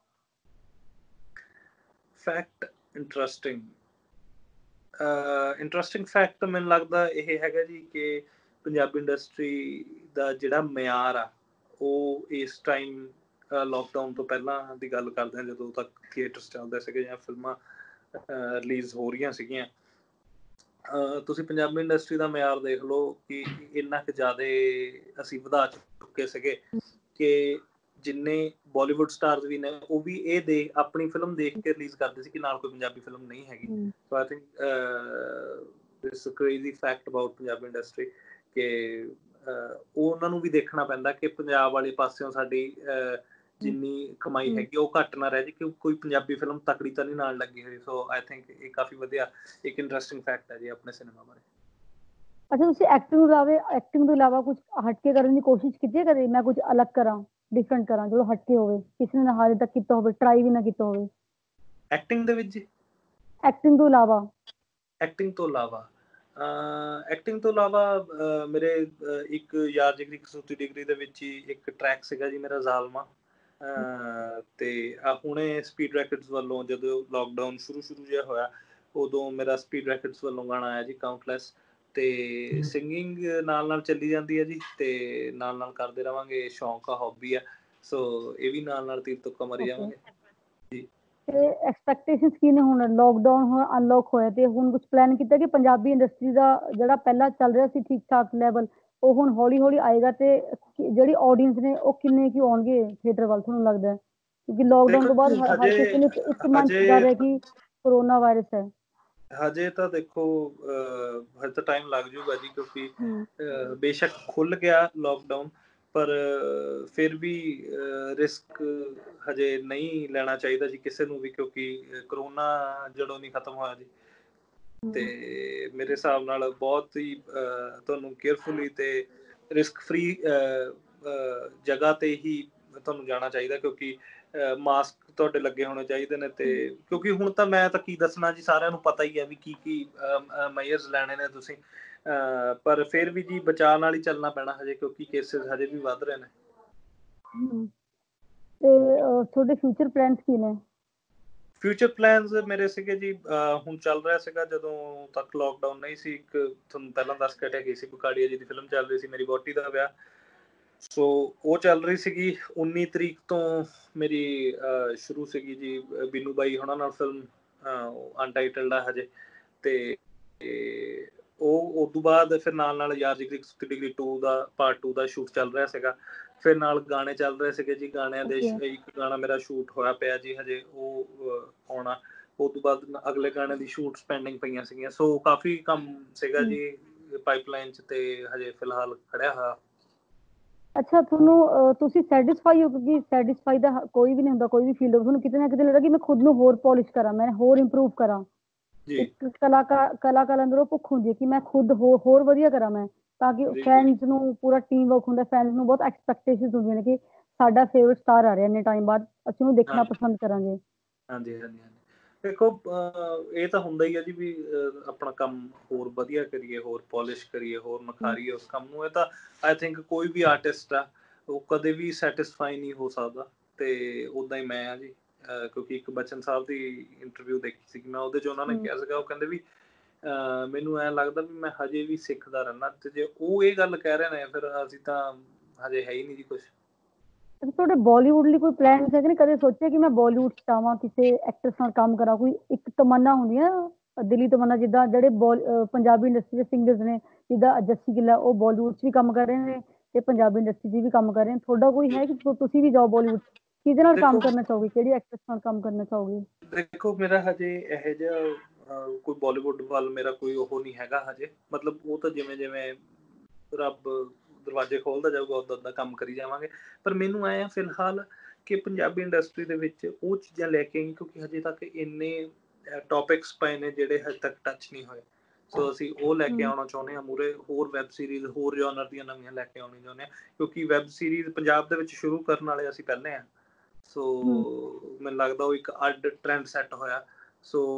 fact interesting interesting fact ਮੈਨੂੰ ਲੱਗਦਾ ਇਹ ਹੈਗਾ ਜੀ ਕਿ ਪੰਜਾਬੀ ਇੰਡਸਟਰੀ ਦਾ ਜਿਹੜਾ ਮਿਆਰ ਆ, ਉਹ ਇਸ ਟਾਈਮ ਲੋਕਡਾਊਨ ਤੋਂ ਪਹਿਲਾਂ ਦੀ ਗੱਲ ਕਰਦੇ ਹਾਂ, ਜਦੋਂ ਤੱਕ ਥੀਏਟਰਸ ਚੱਲਦੇ ਸੀਗੇ ਜਾਂ ਫਿਲਮਾਂ ਰਿਲੀਜ਼ ਹੋ ਰਹੀਆਂ ਸੀਗੀਆਂ, ਤੁਸੀਂ ਪੰਜਾਬੀ ਇੰਡਸਟਰੀ ਦਾ ਮਿਆਰ ਦੇਖ ਲਓ ਕਿ ਇੰਨਾ ਕੁ ਜ਼ਿਆਦਾ ਅਸੀਂ ਵਧਾ ਚੁੱਕੇ ਸੀਗੇ ਕਿ ਜਿੰਨੇ ਬਾਲੀਵੁੱਡ ਸਟਾਰਸ ਵੀ ਨੇ ਉਹ ਵੀ ਆਪਣੀ ਫਿਲਮ ਦੇਖ ਕੇ ਰਿਲੀਜ਼ ਕਰਦੇ ਸੀ ਕਿ ਨਾਲ ਕੋਈ ਪੰਜਾਬੀ ਫਿਲਮ ਨਹੀਂ ਹੈਗੀ। So I think this crazy fact about Punjabi industry ਕਿ ਉਹ ਉਹਨਾਂ ਨੂੰ ਵੀ ਦੇਖਣਾ ਪੈਂਦਾ ਕਿ ਪੰਜਾਬ ਵਾਲੇ ਪਾਸਿਓਂ ਸਾਡੀ ਜਿੰਨੀ ਕਮਾਈ ਹੈਗੀ ਉਹ ਘੱਟ ਨਾ ਰਹਿ ਜੇ, ਕਿ ਕੋਈ ਪੰਜਾਬੀ ਫਿਲਮ ਤਕੜੀ ਤਾਂ ਨਹੀਂ ਨਾਲ ਲੱਗੀ ਹੋਈ। ਸੋ ਆਈ ਥਿੰਕ ਇਹ ਕਾਫੀ ਵਧੀਆ ਇੱਕ ਇੰਟਰਸਟਿੰਗ ਫੈਕਟ ਹੈ ਜੀ ਆਪਣੇ ਸਿਨੇਮਾ ਬਾਰੇ। ਅੱਛਾ, ਤੁਸੀਂ ਐਕਟਿੰਗ ਤੋਂ ਇਲਾਵਾ ਕੁਝ ਹਟ ਕੇ ਕਰਨ ਦੀ ਕੋਸ਼ਿਸ਼ ਕੀਤੀ ਹੈ ਕਦੇ? ਮੈਂ ਕੁਝ ਅਲੱਗ ਕਰਾਂ, ਡਿਫਰੈਂਟ ਕਰਾਂ, ਜੋ ਹਟ ਕੇ ਹੋਵੇ, ਕਿਸੇ ਨੇ ਹਾਲੇ ਤੱਕ ਕੀਤਾ ਹੋਵੇ, ਟਰਾਈ ਵੀ ਨਾ ਕੀਤਾ ਹੋਵੇ? ਐਕਟਿੰਗ ਦੇ ਵਿੱਚ ਜੀ? ਐਕਟਿੰਗ ਤੋਂ ਇਲਾਵਾ? ਐਕਟਿੰਗ ਤੋਂ ਇਲਾਵਾ ਮੇਰੇ ਇੱਕ ਯਾਰ ਜਿਗਰੀ ਕਸੂਤੀ ਡਿਗਰੀ ਦੇ ਵਿੱਚ ਹੀ ਇੱਕ ਟਰੈਕ ਸੀਗਾ ਜੀ ਮੇਰਾ, ਜ਼ਾਲਮਾ। ਤੇ ਹੁਣੇ ਸਪੀਡ ਰੈਕਟਸ ਵੱਲੋਂ ਜਦੋਂ ਲਾਕਡਾਊਨ ਸ਼ੁਰੂ ਜਿਹਾ ਹੋਇਆ, ਉਦੋਂ ਮੇਰਾ ਸਪੀਡ ਰੈਕਟਸ ਵੱਲੋਂ ਗਾਣਾ ਆਇਆ ਜੀ, ਕਾਊਂਟਲੈਸ। ਤੇ ਸਿੰਗਿੰਗ ਨਾਲ ਚੱਲੀ ਜਾਂਦੀ ਹੈ ਜੀ, ਤੇ ਨਾਲ ਕਰਦੇ ਰਵਾਂਗੇ, ਸ਼ੌਂਕ ਆ, ਹੌਬੀ ਆ। ਸੋ ਇਹ ਵੀ ਨਾਲ ਤੀਰ ਤੁੱਕਾ ਮਾਰੀ ਜਾਵਾਂਗੇ ਜੀ। ਤੇ ਐਕਸਪੈਕਟੇਸ਼ਨਸ ਕੀ ਨੇ ਹੁਣ? ਲਾਕਡਾਊਨ ਹੁਣ ਅਨਲੌਕ ਹੋਇਆ ਤੇ ਹੁਣ ਕੁਝ ਪਲਾਨ ਕੀਤਾ ਕਿ ਪੰਜਾਬੀ ਇੰਡਸਟਰੀ ਦਾ ਜਿਹੜਾ ਪਹਿਲਾਂ ਚੱਲ ਰਿਹਾ ਸੀ ਠੀਕ ਠਾਕ ਲੈਵਲ, ਉਹ ਹੁਣ ਹੌਲੀ ਹੌਲੀ ਆਏਗਾ, ਤੇ ਜਿਹੜੀ ਆਡੀਅנס ਨੇ ਉਹ ਕਿੰਨੇ ਕੀ ਆਉਣਗੇ ਥੀਏਟਰ ਵੱਲ ਤੁਹਾਨੂੰ ਲੱਗਦਾ ਹੈ? ਕਿਉਂਕਿ ਲਾਕਡਾਊਨ ਦੇਖੋ ਤੋਂ ਬਾਅਦ ਜੀ, ਹਰ ਕਿਸੇ ਨੂੰ ਇੱਕ ਮਨ 'ਚ ਡਰ ਹੈ ਕਿ ਕੋਰੋਨਾ ਵਾਇਰਸ ਹੈ। ਹਜੇ ਤਾਂ ਦੇਖੋ ਹਜੇ ਤਾਂ ਟਾਈਮ ਲੱਗ ਜਾਊਗਾ ਜੀ, ਕਿਉਂਕਿ ਬੇਸ਼ੱਕ ਖੁੱਲ ਗਿਆ ਲਾਕਡਾਊਨ, ਪਰ ਫਿਰ ਵੀ ਰਿਸਕ ਹਜੇ ਨਹੀਂ ਲੈਣਾ ਚਾਹੀਦਾ ਜੀ ਕਿਸੇ ਨੂੰ ਵੀ, ਕਿਉਂਕਿ ਕਰੋਨਾ ਜੜੋਂ ਨਹੀਂ ਖਤਮ ਹੋਇਆ ਜੀ। ਤੇ ਮੇਰੇ ਹਿਸਾਬ ਨਾਲ ਬਹੁਤ ਹੀ ਤੁਹਾਨੂੰ ਕੇਅਰਫੁਲੀ ਤੇ ਰਿਸਕ ਫ੍ਰੀ ਜਗ੍ਹਾ ਤੇ ਹੀ ਤੁਹਾਨੂੰ ਜਾਣਾ ਚਾਹੀਦਾ, ਕਿਉਂਕਿ ਮਾਸਕ ਤੁਹਾਡੇ ਲੱਗੇ ਹੋਣੇ ਚਾਹੀਦੇ ਨੇ। ਤੇ ਕਿਉਂਕਿ ਹੁਣ ਤਾਂ ਮੈਂ ਤਾਂ ਕੀ ਦੱਸਣਾ ਜੀ, ਸਾਰਿਆਂ ਨੂੰ ਪਤਾ ਹੀ ਹੈ ਵੀ ਕੀ ਮੈਜਰਸ ਲੈਣੇ ਨੇ ਤੁਸੀਂ, ਪਰ ਫਿਰ ਵੀ ਜੀ ਬਚਾਅ ਨਾਲ ਹੀ ਚੱਲਣਾ ਪੈਣਾ ਹਜੇ, ਕਿਉਂਕਿ ਕੇਸਿਸ ਹਜੇ ਵੀ ਵੱਧ ਰਹੇ ਨੇ। ਤੇ ਤੁਹਾਡੇ ਫਿਊਚਰ ਪਲਾਨਸ ਕੀ ਨੇ? ਫਿਊਚਰ ਪਲਾਨਸ ਮੇਰੇ ਸੀਗੇ ਜੀ, ਹੁਣ ਚੱਲ ਰਿਹਾ ਸੀਗਾ ਜਦੋਂ ਤੱਕ ਲਾਕਡਾਊਨ ਨਹੀਂ ਸੀ, ਇੱਕ ਤੁਹਾਨੂੰ ਪਹਿਲਾਂ ਦੱਸ ਕੇ ਹਟਿਆ ਗਈ ਸੀ, ਕੁਕਾੜੀਆ ਜੀ ਦੀ ਫਿਲਮ ਚੱਲ ਰਹੀ ਸੀ, ਮੇਰੀ ਵਹੁਟੀ ਦਾ ਵਿਆਹ। ਸੋ ਉਹ ਚੱਲ ਰਹੀ ਸੀਗੀ 19 ਤਰੀਕ ਤੋਂ ਮੇਰੀ ਸ਼ੁਰੂ ਸੀਗੀ ਜੀ ਬੀਨੂ ਬਾਈ ਹੋਣਾ ਨਾਲ ਫਿਲਮ, ਅਨਟਾਈਟਲਡ ਆ ਹਜੇ। ਤੇ ਉਹ ਉਦੋਂ ਬਾਅਦ ਫਿਰ ਨਾਲ ਯਾਰ ਜਿਗਰੀ ਕਸੂਤੀ ਡਿਗਰੀ 2 ਦਾ ਪਾਰਟ 2 ਦਾ ਸ਼ੂਟ ਚੱਲ ਰਿਹਾ ਸੀਗਾ। ਫਿਰ ਨਾਲ ਗਾਣੇ ਚੱਲ ਰਹੇ ਸੀਗੇ ਜੀ, ਗਾਣਿਆਂ ਦੇ ਇੱਕ ਗਾਣਾ ਮੇਰਾ ਸ਼ੂਟ ਹੋਇਆ ਪਿਆ ਜੀ ਹਜੇ, ਉਹ ਆਉਣਾ। ਉਸ ਤੋਂ ਬਾਅਦ ਅਗਲੇ ਗਾਣੇ ਦੀ ਸ਼ੂਟਸ ਪੈਂਡਿੰਗ ਪਈਆਂ ਸੀਗੀਆਂ, ਸੋ ਕਾਫੀ ਕੰਮ ਸੀਗਾ ਜੀ ਪਾਈਪਲਾਈਨ 'ਚ, ਤੇ ਹਜੇ ਫਿਲਹਾਲ ਖੜਿਆ ਹੋਇਆ। ਅੱਛਾ, ਤੁਹਾਨੂੰ ਤੁਸੀਂ ਸੈਟਿਸਫਾਈ ਹੋ? ਕਿਉਂਕਿ ਸੈਟਿਸਫਾਈ ਦਾ ਕੋਈ ਵੀ ਨਹੀਂ ਹੁੰਦਾ, ਕੋਈ ਵੀ ਫੀਲਡ ਤੁਹਾਨੂੰ ਕਿਤੇ ਨਾ ਕਿਤੇ ਲੱਗਦਾ ਕਿ ਮੈਂ ਖੁਦ ਨੂੰ ਹੋਰ ਪੋਲਿਸ਼ ਕਰਾਂ, ਮੈਂ ਹੋਰ ਇੰਪਰੂਵ ਕਰਾਂ। ਜੀ ਇੱਕ ਕਲਾਕਾਰ ਅੰਦਰੋਂ ਭੁੱਖ ਹੁੰਦੀ ਹੈ ਕਿ ਮੈਂ ਖੁਦ ਹੋਰ ਵਧੀਆ ਕਰਾਂ ਮੈਂ, ਤਾਂ ਕਿ ਜੀ ਫੈਨਸ ਨੂੰ ਪੂਰਾ ਟੀਮ ਵਰਕ ਹੁੰਦਾ, ਫੈਨਸ ਨੂੰ ਬਹੁਤ ਐਕਸਪੈਕਟੇਸ਼ਨਸ ਹੁੰਦੀਆਂ ਨੇ ਕਿ ਸਾਡਾ ਫੇਵਰਿਟ ਸਟਾਰ ਆ ਰਿਹਾ ਇੰਨੇ ਟਾਈਮ ਬਾਅਦ, ਅਸੀਂ ਉਹਨੂੰ ਦੇਖਣਾ ਹਾਂਜੀ ਪਸੰਦ ਕਰਾਂਗੇ। ਹਾਂਜੀ ਹਾਂਜੀ ਹਾਂਜੀ। ਦੇਖੋ ਇਹ ਤਾਂ ਹੁੰਦਾ ਹੀ ਆ ਜੀ ਵੀ ਆਪਣਾ ਕੰਮ ਹੋਰ ਵਧੀਆ ਕਰੀਏ, ਹੋਰ ਪੋਲਿਸ਼ ਕਰੀਏ, ਹੋਰ ਨਿਖਾਰੀਏ ਉਸ ਕੰਮ ਨੂੰ। ਇਹ ਤਾਂ ਆਈ ਥਿੰਕ ਕੋਈ ਵੀ ਆਰਟਿਸਟ ਆ ਉਹ ਕਦੇ ਵੀ ਸੈਟਿਸਫਾਈ ਨਹੀਂ ਹੋ ਸਕਦਾ, ਤੇ ਉੱਦਾਂ ਹੀ ਮੈਂ ਆ ਜੀ। ਕਿਉਂਕਿ ਇੱਕ ਬਚਨ ਸਾਹਿਬ ਦੀ ਇੰਟਰਵਿਊ ਦੇਖੀ ਸੀਗੀ ਮੈਂ, ਉਹਦੇ 'ਚ ਉਹਨਾਂ ਨੇ ਕਿਹਾ ਸੀਗਾ, ਉਹ ਕਹਿੰਦੇ ਵੀ ਮੈਨੂੰ ਐਂ ਲੱਗਦਾ ਵੀ ਮੈਂ ਹਜੇ ਵੀ ਸਿੱਖਦਾ ਰਹਿਣਾ, ਤੇ ਜੇ ਉਹ ਇਹ ਗੱਲ ਕਹਿ ਰਹੇ ਨੇ ਫਿਰ ਅਸੀਂ ਤਾਂ ਹਜੇ ਹੈ ਹੀ ਨਹੀਂ ਜੀ ਕੁਛ। ਤੁਹਾਡੇ ਬਾਲੀਵੁੱਡ ਲਈ ਕੋਈ ਪਲਾਨ ਹੈਗੇ ਨੇ? ਕਦੇ ਸੋਚਿਆ ਕਿ ਮੈਂ ਬਾਲੀਵੁੱਡ 'ਚ ਜਾਵਾਂ, ਕਿਸੇ ਐਕਟਰਸ ਨਾਲ ਕੰਮ ਕਰਾਂ? ਕੋਈ ਇੱਕ ਤਮੰਨਾ ਹੁੰਦੀ ਹੈ ਨਾ, ਦਿਲੀ ਤਮੰਨਾ, ਜਿੱਦਾਂ ਜਿਹੜੇ ਪੰਜਾਬੀ ਇੰਡਸਟਰੀ ਦੇ ਸਿੰਗਰਸ ਨੇ, ਜਿੱਦਾਂ ਜੱਸੀ ਗਿੱਲ, ਉਹ ਬਾਲੀਵੁੱਡ 'ਚ ਵੀ ਕੰਮ ਕਰ ਰਹੇ ਨੇ ਤੇ ਪੰਜਾਬੀ ਇੰਡਸਟਰੀ 'ਚ ਵੀ ਕੰਮ ਕਰ ਰਹੇ ਨੇ। ਤੁਹਾਡਾ ਕੋਈ ਹੈ ਕਿ ਤੁਸੀਂ ਵੀ ਜਾਓ ਬਾਲੀਵੁੱਡ? ਕਿਹਦੇ ਨਾਲ ਕੰਮ ਦੇਖੋ ਕਰਨਾ ਚਾਹੋਗੇ, ਕਿਹੜੀ ਐਕਟਰਸ ਨਾਲ ਕੰਮ ਕਰਨਾ ਚਾਹੋਗੇ? ਦੇਖੋ ਮੇਰਾ ਹਜੇ ਇਹੋ ਜਿਹਾ ਕੋਈ ਬਾਲੀਵੁੱਡ ਵੱਲ ਮੇਰਾ ਕੋਈ ਉਹ ਨਹੀਂ ਹੈਗਾ ਹਜੇ, ਮਤਲਬ ਉਹ ਤਾਂ ਜਿਵੇਂ ਜਿਵੇਂ ਰੱਬ ਦਰਵਾਜ਼ੇ ਖੋਲਦਾ ਜਾਊਗਾ ਉਦਾਂ ਉਦਾਂ ਕੰਮ ਕਰੀ ਜਾਵਾਂਗੇ। ਪਰ ਮੈਨੂੰ ਐਂ ਫਿਲਹਾਲ ਕਿ ਪੰਜਾਬੀ ਇੰਡਸਟਰੀ ਦੇ ਵਿੱਚ ਉਹ ਚੀਜ਼ਾਂ ਲੈ ਕੇ ਆਈ, ਕਿਉਂਕਿ ਹਜੇ ਤੱਕ ਇੰਨੇ ਟੌਪਿਕਸ ਪਏ ਨੇ ਜਿਹੜੇ ਹਜੇ ਤੱਕ ਟੱਚ ਨਹੀਂ ਹੋਏ, ਸੋ ਅਸੀਂ ਉਹ ਲੈ ਕੇ ਆਉਣਾ ਚਾਹੁੰਦੇ ਹਾਂ ਮੂਹਰੇ। ਹੋਰ ਵੈਬ ਸੀਰੀਜ਼, ਹੋਰ ਜਨਰ ਦੀਆਂ ਨਵੀਆਂ ਲੈ ਕੇ ਆਉਣੀਆਂ ਚਾਹੁੰਦੇ ਹਾਂ, ਕਿਉਂਕਿ ਵੈਬ ਸੀਰੀਜ਼ ਪੰਜਾਬ ਦੇ ਵਿੱਚ ਸ਼ੁਰੂ ਕਰਨ ਵਾਲੇ ਅਸੀਂ ਪਹਿਲੇ ਹਾਂ। ਸੋ ਮੈਨੂੰ ਲੱਗਦਾ ਉਹ ਇੱਕ ਅੱਡ ਟ੍ਰੈਂਡ ਸੈੱਟ ਹੋਇਆ। ਸੋ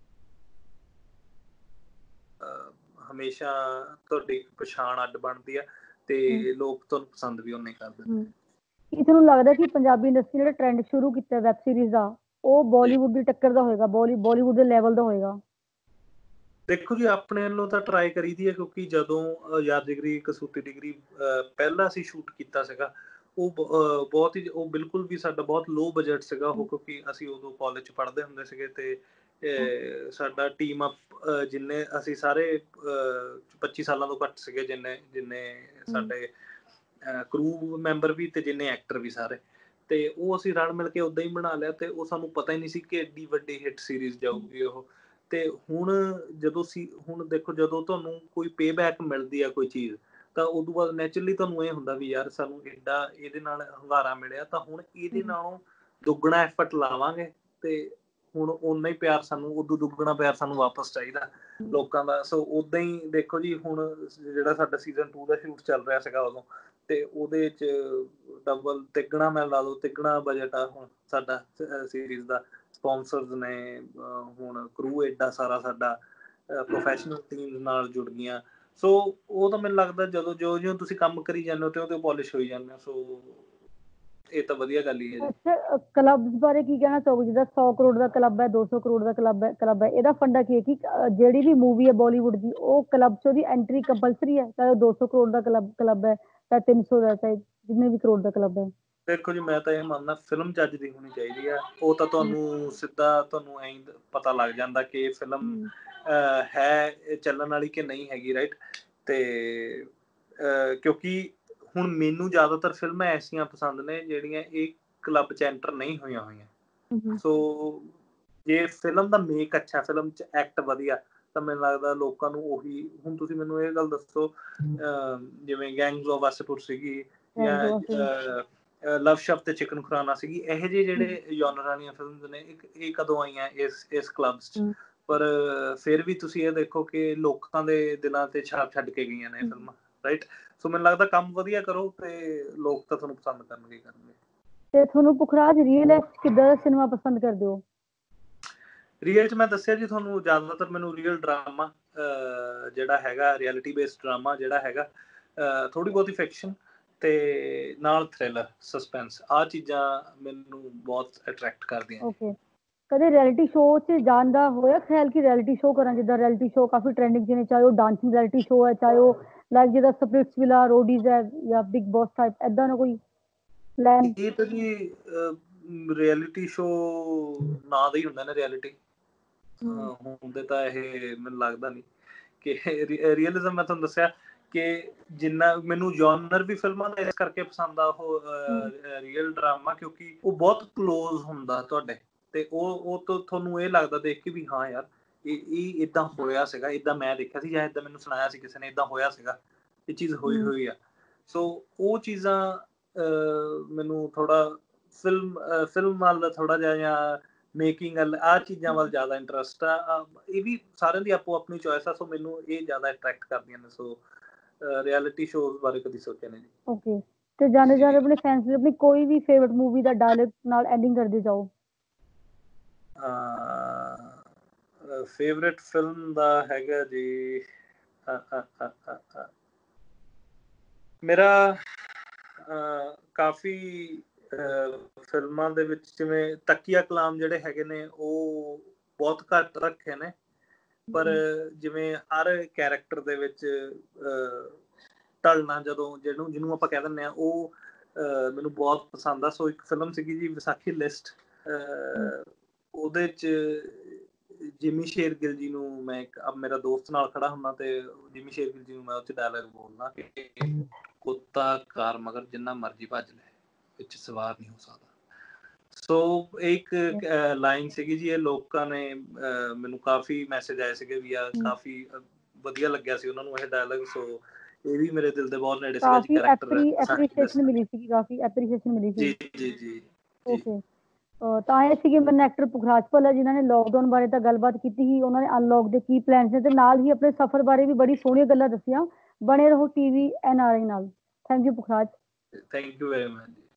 ਹਮੇਸ਼ਾ ਤੁਹਾਡੀ ਪਛਾਣ ਅੱਡ ਬਣਦੀ ਆ ਤੇ ਲੋਕ ਤੁਹਾਨੂੰ ਪਸੰਦ ਵੀ ਉਨੇ ਕਰਦੇ ਨੇ। ਕੀ ਤੁਹਾਨੂੰ ਲੱਗਦਾ ਕਿ ਪੰਜਾਬੀ ਇੰਡਸਟਰੀ ਜਿਹੜਾ ਟ੍ਰੈਂਡ ਸ਼ੁਰੂ ਕੀਤਾ ਵੈਬ ਸੀਰੀਜ਼ ਦਾ, ਉਹ ਬਾਲੀਵੁੱਡ ਦੀ ਟੱਕਰ ਦਾ ਹੋਏਗਾ, ਬਾਲੀਵੁੱਡ ਦੇ ਲੈਵਲ ਦਾ ਹੋਏਗਾ? ਦੇਖੋ ਜੀ ਆਪਣੇ ਵੱਲੋਂ ਤਾਂ ਟਰਾਈ ਕਰੀਦੀ ਹੈ, ਕਿਉਂਕਿ ਜਦੋਂ ਯਾਦ ਜਿਗਰੀ ਕਸੂਤੀ ਡਿਗਰੀ ਪਹਿਲਾਂ ਅਸੀਂ ਸ਼ੂਟ ਕੀਤਾ ਸੀਗਾ, ਉਹ ਬਹੁਤ ਹੀ, ਉਹ ਬਿਲਕੁਲ ਵੀ ਸਾਡਾ ਬਹੁਤ ਲੋ ਬਜਟ ਸੀਗਾ ਉਹ, ਕਿਉਂਕਿ ਅਸੀਂ ਉਦੋਂ ਕਾਲਜ 'ਚ ਪੜ੍ਹਦੇ ਹੁੰਦੇ ਸੀਗੇ ਤੇ ਸਾਡਾ ਟੀਮ ਅਪ ਜਿੰਨੇ ਅਸੀਂ ਸਾਰੇ 25 ਸਾਲਾਂ ਤੋਂ ਘੱਟ ਸੀਗੇ, ਜਿੰਨੇ ਸਾਡੇ ਕਰੂ ਮੈਂਬਰ ਵੀ ਤੇ ਜਿੰਨੇ ਐਕਟਰ ਵੀ ਸਾਰੇ, ਤੇ ਉਹ ਅਸੀਂ ਰਲ ਮਿਲ ਕੇ ਉਦਾਂ ਹੀ ਬਣਾ ਲਿਆ, ਤੇ ਉਹ ਸਾਨੂੰ ਪਤਾ ਹੀ ਨਹੀਂ ਸੀ ਕਿ ਐਡੀ ਵੱਡੀ ਹਿੱਟ ਸੀਰੀਜ਼ ਜਾਊਗੀ ਉਹ। ਤੇ ਹੁਣ ਹੁਣ ਦੇਖੋ, ਜਦੋਂ ਤੁਹਾਨੂੰ ਕੋਈ ਪੇ ਬੈਕ ਮਿਲਦੀ ਆ ਕੋਈ ਚੀਜ਼, ਤਾਂ ਉਦੋਂ ਬਾਅਦ ਨੈਚੁਰਲੀ ਤੁਹਾਨੂੰ ਇਹ ਹੁੰਦਾ ਵੀ ਯਾਰ ਸਾਨੂੰ ਏਡਾ ਇਹਦੇ ਨਾਲ ਹੁੰਗਾਰਾ ਮਿਲਿਆ, ਤਾਂ ਹੁਣ ਇਹਦੇ ਨਾਲੋਂ ਦੁੱਗਣਾ ਐਫਰਟ ਲਾਵਾਂਗੇ, ਤੇ ਹੁਣ ਓਨਾ ਹੀ ਪਿਆਰ ਸਾਨੂੰ, ਉਦੋਂ ਦੁੱਗਣਾ ਪਿਆਰ ਸਾਨੂੰ ਵਾਪਸ ਚਾਹੀਦਾ ਲੋਕਾਂ ਦਾ। ਸੋ ਉਦਾਂ ਹੀ ਦੇਖੋ ਜੀ, ਹੁਣ ਜਿਹੜਾ ਸਾਡਾ ਸੀਜ਼ਨ 2 ਦਾ ਸ਼ੂਟ ਚੱਲ ਰਿਹਾ ਸੀਗਾ ਉਦੋਂ, ਤੇ ਉਹਦੇ 'ਚ ਡਬਲ ਤਿੱਗਣਾ, ਮੈਂ ਲਾ ਲਓ ਤਿੱਗਣਾ ਬਜਟ ਆ ਹੁਣ ਸਾਡਾ ਸੀਰੀਜ਼ ਦਾ। ਸਪੋਂਸਰਸ ਨੇ, ਹੁਣ ਕਰੂ ਏਡਾ ਸਾਰਾ ਸਾਡਾ, ਪ੍ਰੋਫੈਸ਼ਨਲ ਟੀਮ ਨਾਲ ਜੁੜ ਗਈਆਂ। ਸੋ ਉਹ ਤਾਂ ਮੈਨੂੰ ਲੱਗਦਾ ਜਦੋਂ ਜਿਉਂ ਤੁਸੀਂ ਕੰਮ ਕਰੀ ਜਾਂਦੇ ਹੋ ਤੇ ਉਹ ਪੋਲਿਸ਼ ਹੋਈ ਜਾਂਦੇ ਹੋ। ਸੋ ਇਹ ਤਾਂ ਵਧੀਆ ਗੱਲ ਹੀ ਹੈ ਜੀ। ਅੱਛਾ, ਕਲੱਬਸ ਬਾਰੇ ਕੀ ਕਹਿਣਾ ਚਾਹੋਗੇ? ਜਿੱਦਾਂ 100 ਕਰੋੜ ਦਾ ਕਲੱਬ ਹੈ, 200 ਕਰੋੜ ਦਾ ਕਲੱਬ ਹੈ, ਇਹਦਾ ਫੰਡਾ ਕੀ ਹੈ ਕਿ ਜਿਹੜੀ ਵੀ ਮੂਵੀ ਹੈ ਬਾਲੀਵੁੱਡ ਦੀ, ਉਹ ਕਲੱਬ 'ਚ ਉਹਦੀ ਐਂਟਰੀ ਕੰਪਲਸਰੀ ਹੈ, ਚਾਹੇ ਉਹ 200 ਕਰੋੜ ਦਾ ਕਲੱਬ ਹੈ, ਚਾਹੇ 300 ਦਾ, ਚਾਹੇ ਜਿੰਨੇ ਵੀ ਕਰੋੜ ਦਾ ਕਲੱਬ ਹੈ? ਦੇਖੋ ਜੀ, ਮੈਂ ਤਾਂ ਇਹ ਮੰਨਦਾ ਫਿਲਮ ਚੱਜ ਦੀ ਹੋਣੀ ਚਾਹੀਦੀ ਆ। ਉਹ ਤਾਂ ਤੁਹਾਨੂੰ ਸਿੱਧਾ ਤੁਹਾਨੂੰ ਐਂ ਪਤਾ ਲੱਗ ਜਾਂਦਾ ਕਿ ਫਿਲਮ ਹੈ ਚੱਲਣ ਵਾਲੀ ਕਿ ਨਹੀਂ ਹੈਗੀ, ਰਾਈਟ। ਤੇ ਕਿਉਂਕਿ ਹੁਣ ਮੈਨੂੰ ਜ਼ਿਆਦਾਤਰ ਫਿਲਮਾਂ ਐਸੀਆਂ ਪਸੰਦ ਨੇ ਜਿਹੜੀਆਂ ਇਹ ਕਲੱਬ 'ਚ ਐਂਟਰ ਨਹੀਂ ਹੋਈਆਂ ਹੋਈਆਂ। ਸੋ ਜੇ ਫਿਲਮ ਦਾ ਮੇਕ ਅੱਛਾ, ਫਿਲਮ 'ਚ ਐਕਟ ਵਧੀਆ, ਤਾਂ ਮੈਨੂੰ ਲੱਗਦਾ ਲੋਕਾਂ ਨੂੰ ਉਹੀ। ਹੁਣ ਤੁਸੀਂ ਮੈਨੂੰ ਇਹ ਗੱਲ ਦੱਸੋ, ਜਿਵੇਂ ਗੈਂਗਸ ਆਫ ਵਾਸੇਪੁਰ ਸੀਗੀ, ਜਾਂ ਲਵ ਸ਼ਬਦ ਤੇ ਚਿਕਨ ਖੁਰਾਨਾ ਸੀਗੀ, ਇਹੋ ਜਿਹੇ ਜਿਹੜੇ ਜਨਰਾਂ ਵਾਲੀਆਂ ਫਿਲਮਸ ਨੇ, ਇਹ ਕਦੋਂ ਆਈਆਂ ਇਸ ਕਲੱਬਸ 'ਚ? ਪਰ ਫਿਰ ਵੀ ਤੁਸੀਂ ਇਹ ਦੇਖੋ ਕਿ ਲੋਕਾਂ ਦੇ ਦਿਲਾਂ ਤੇ ਛਾਪ ਛੱਡ ਕੇ ਗਈਆਂ ਨੇ ਇਹ ਫਿਲਮਾਂ, ਰਾਈਟ। ਸੋ ਮੈਨੂੰ ਲੱਗਦਾ ਕੰਮ ਵਧੀਆ ਕਰੋ ਤੇ ਲੋਕ ਤਾਂ ਤੁਹਾਨੂੰ ਪਸੰਦ ਕਰਨਗੇ ਹੀ ਕਰਨਗੇ। ਤੇ ਤੁਹਾਨੂੰ ਪੁਖਰਾਜ ਰੀਅਲ ਲਾਈਫ 'ਚ ਕਿੱਦਾਂ ਦਾ ਸਿਨੇਮਾ ਪਸੰਦ ਕਰਦੇ ਹੋ? ਰੀਅਲ 'ਚ ਮੈਂ ਦੱਸਿਆ ਜੀ ਤੁਹਾਨੂੰ, ਜ਼ਿਆਦਾਤਰ ਮੈਨੂੰ ਰੀਅਲ ਡਰਾਮਾ ਜਿਹੜਾ ਹੈਗਾ, ਰਿਐਲਿਟੀ ਬੇਸਡ ਡਰਾਮਾ ਜਿਹੜਾ ਹੈਗਾ, ਥੋੜ੍ਹੀ ਬਹੁਤੀ ਫਿਕਸ਼ਨ, ਤੇ ਨਾਲ ਥ੍ਰਿਲਰ, ਸਸਪੈਂਸ, ਆਹ ਚੀਜ਼ਾਂ ਮੈਨੂੰ ਬਹੁਤ ਅਟਰੈਕਟ ਕਰਦੀਆਂ ਜੀ। ਓਕੇ, ਕਦੇ ਰਿਐਲਿਟੀ ਸ਼ੋਅ 'ਚ ਜਾਣ ਦਾ ਹੋਇਆ ਖਿਆਲ ਕਿ ਰਿਐਲਿਟੀ ਸ਼ੋਅ ਕਰਾਂ? ਜਿੱਦਾਂ ਰਿਐਲਿਟੀ ਸ਼ੋਅ ਕਾਫੀ ਟ੍ਰੈਂਡਿੰਗ 'ਚ ਨੇ, ਚਾਹੇ ਉਹ ਡਾਂਸਿੰਗ ਰਿਐਲਿਟੀ ਸ਼ੋਅ ਹੈ, ਚਾਹੇ ਉਹ ਲਾਈਕ ਜਿੱਦਾਂ ਸਪਲਿਟਸ ਵਿਲਾ, ਰੋਡੀਜ਼ ਹੈ, ਜਾਂ ਬਿਗ ਬੌਸ ਟਾਈਪ, ਏਦਾਂ ਦਾ ਕੋਈ ਪਲਾਨ? ਇਹ ਤਾਂ ਜੀ ਰਿਐਲਿਟੀ ਸ਼ੋਅ ਨਾਂ ਦਾ ਹੀ ਹੁੰਦਾ ਨਾ ਰਿਐਲਿਟੀ, ਹੁੰਦੇ ਤਾਂ ਇਹ ਮੈਨੂੰ ਲੱਗਦਾ ਨਹੀਂ ਕਿ ਰੀਅਲਿਜ਼ਮ। ਮੈਂ ਤੁਹਾਨੂੰ ਦੱਸਿਆ ਕਿ ਜਿੰਨਾ ਮੈਨੂੰ ਜਨਰ ਵੀ ਫਿਲਮਾਂ ਦਾ ਇਸ ਕਰਕੇ ਪਸੰਦ ਆ ਉਹ ਰੀਅਲ ਡਰਾਮਾ, ਕਿਉਂਕਿ ਉਹ ਬਹੁਤ ਕਲੋਜ਼ ਹੁੰਦਾ ਤੁਹਾਡੇ, ਤੇ ਉਹ ਤੋਂ ਤੁਹਾਨੂੰ ਇਹ ਲੱਗਦਾ ਦੇਖ ਕੇ ਵੀ ਹਾਂ ਯਾਰ ਇਹ ਇਦਾਂ ਹੋਇਆ ਸੀਗਾ, ਇਦਾਂ ਮੈਂ ਦੇਖਿਆ ਸੀ ਜਾਂ ਇਦਾਂ ਮੈਨੂੰ ਸੁਣਾਇਆ ਸੀ ਕਿਸੇ ਨੇ, ਇਦਾਂ ਹੋਇਆ ਸੀਗਾ, ਇਹ ਚੀਜ਼ ਹੋਈ ਆ। ਸੋ ਉਹ ਚੀਜ਼ਾਂ ਮੈਨੂੰ ਥੋੜਾ ਫਿਲਮ ਵੱਲ ਥੋੜਾ ਜਿਹਾ ਜਾਂ ਮੇਕਿੰਗ ਵੱਲ ਆਹ ਚੀਜ਼ਾਂ ਵੱਲ ਜ਼ਿਆਦਾ ਇੰਟਰਸਟ ਆ। ਇਹ ਵੀ ਸਾਰਿਆਂ ਦੀ ਆਪੋ ਆਪਣੀ ਚੋਇਸ ਆ, ਸੋ ਮੈਨੂੰ ਇਹ ਜ਼ਿਆਦਾ ਅਟਰੈਕਟ ਕਰਦੀਆਂ ਨੇ। ਸੋ ਰਿਐਲਿਟੀ ਸ਼ੋਜ਼ ਬਾਰੇ ਕਦੀ ਸੋਚਿਆ ਨਹੀਂ ਜੀ। ਓਕੇ, ਤੇ ਜਾਣੇ ਆਪਣੇ ਫੈਨਸ ਲਈ ਆਪਣੀ ਕੋਈ ਵੀ ਫੇਵਰਿਟ ਮੂਵੀ ਦਾ ਡਾਇਲੌਗ ਨਾਲ ਐਂਡਿੰਗ ਕਰਦੇ ਜਾਓ। ਫੇਵਰਿਟ ਫਿਲਮ ਦਾ ਹੈਗਾ ਜੀ ਮੇਰਾ ਕਾਫੀ ਫਿਲਮਾਂ ਦੇ ਵਿੱਚ ਜਿਵੇਂ ਤਕੀਆ ਕਲਾਮ ਜਿਹੜੇ ਹੈਗੇ ਨੇ ਉਹ ਬਹੁਤ ਘੱਟ ਰੱਖੇ ਨੇ, ਪਰ ਜਿਵੇਂ ਹਰ ਕੈਰੈਕਟਰ ਦੇ ਵਿੱਚ ਢਲਣਾ ਜਦੋਂ ਜਿਹਨੂੰ ਆਪਾਂ ਕਹਿ ਦਿੰਦੇ ਆ, ਉਹ ਮੈਨੂੰ ਬਹੁਤ ਪਸੰਦ ਆ। ਸੋ ਇੱਕ ਫਿਲਮ ਸੀਗੀ ਜੀ ਵਿਸਾਖੀ ਲਿਸਟ, ਉਹਦੇ 'ਚ ਜਿਮੀ ਸ਼ੇਰਗਿੱਲ ਜੀ ਨੂੰ ਮੈਂ ਮੇਰਾ ਦੋਸਤ ਨਾਲ ਖੜਾ ਹੁੰਦਾ ਤੇ ਜਿਮੀ ਸ਼ੇਰਗਿੱਲ ਜੀ ਨੂੰ ਮੈਂ ਉਹ 'ਚ ਡਾਇਲੌਗ ਬੋਲਦਾ ਕਿ ਕੁੱਤਾ ਕਾਰ ਮਗਰ ਜਿੰਨਾ ਮਰਜ਼ੀ ਭੱਜ ਲੈ, ਵਿੱਚ ਸਵਾਰ ਨਹੀਂ ਹੋ ਸਕਦਾ। ਸੋ ਇੱਕ ਲਾਈਨ ਸੀਗੀ ਜੀ, ਇਹ ਲੋਕਾਂ ਨੇ ਮੈਨੂੰ ਕਾਫੀ ਮੈਸੇਜ ਆਏ ਸੀਗੇ ਵੀ ਆ ਕਾਫੀ ਵਧੀਆ ਲੱਗਿਆ ਸੀ ਉਹਨਾਂ ਨੂੰ ਇਹ ਡਾਇਲੌਗ। ਸੋ ਇਹ ਵੀ ਮੇਰੇ ਦਿਲ ਦੇ ਬਹੁਤ ਨੇੜੇ ਸੀਗਾ ਜੀ। ਕੈਰੈਕਟਰ ਐਪਰੀਸ਼ੀਏਸ਼ਨ ਮਿਲੀ ਸੀ, ਕਾਫੀ ਐਪਰੀਸ਼ੀਏਸ਼ਨ ਮਿਲੀ ਸੀ। ਜੀ। ਓਕੇ, ਤਾਂ ਇਹ ਸੀਗੇ ਮੇਰੇ ਐਕਟਰ ਪੁਖਰਾਜ ਭੱਲਾ ਜਿਨ੍ਹਾਂ ਨੇ ਲੋਕਡਾਊਨ ਬਾਰੇ ਤਾਂ ਗੱਲਬਾਤ ਕੀਤੀ ਸੀ, ਉਹਨਾਂ ਨੇ ਅਨਲੌਕ ਦੇ ਕੀ ਪਲਾਨਸ ਨੇ, ਤੇ ਨਾਲ ਹੀ ਆਪਣੇ ਸਫ਼ਰ ਬਾਰੇ ਵੀ ਬੜੀ ਸੋਹਣੀਆਂ ਗੱਲਾਂ ਦੱਸੀਆਂ। ਬਣੇ ਰਹੋ TV NRI ਨਾਲ। Thank you Pukhraj. Thank you very much.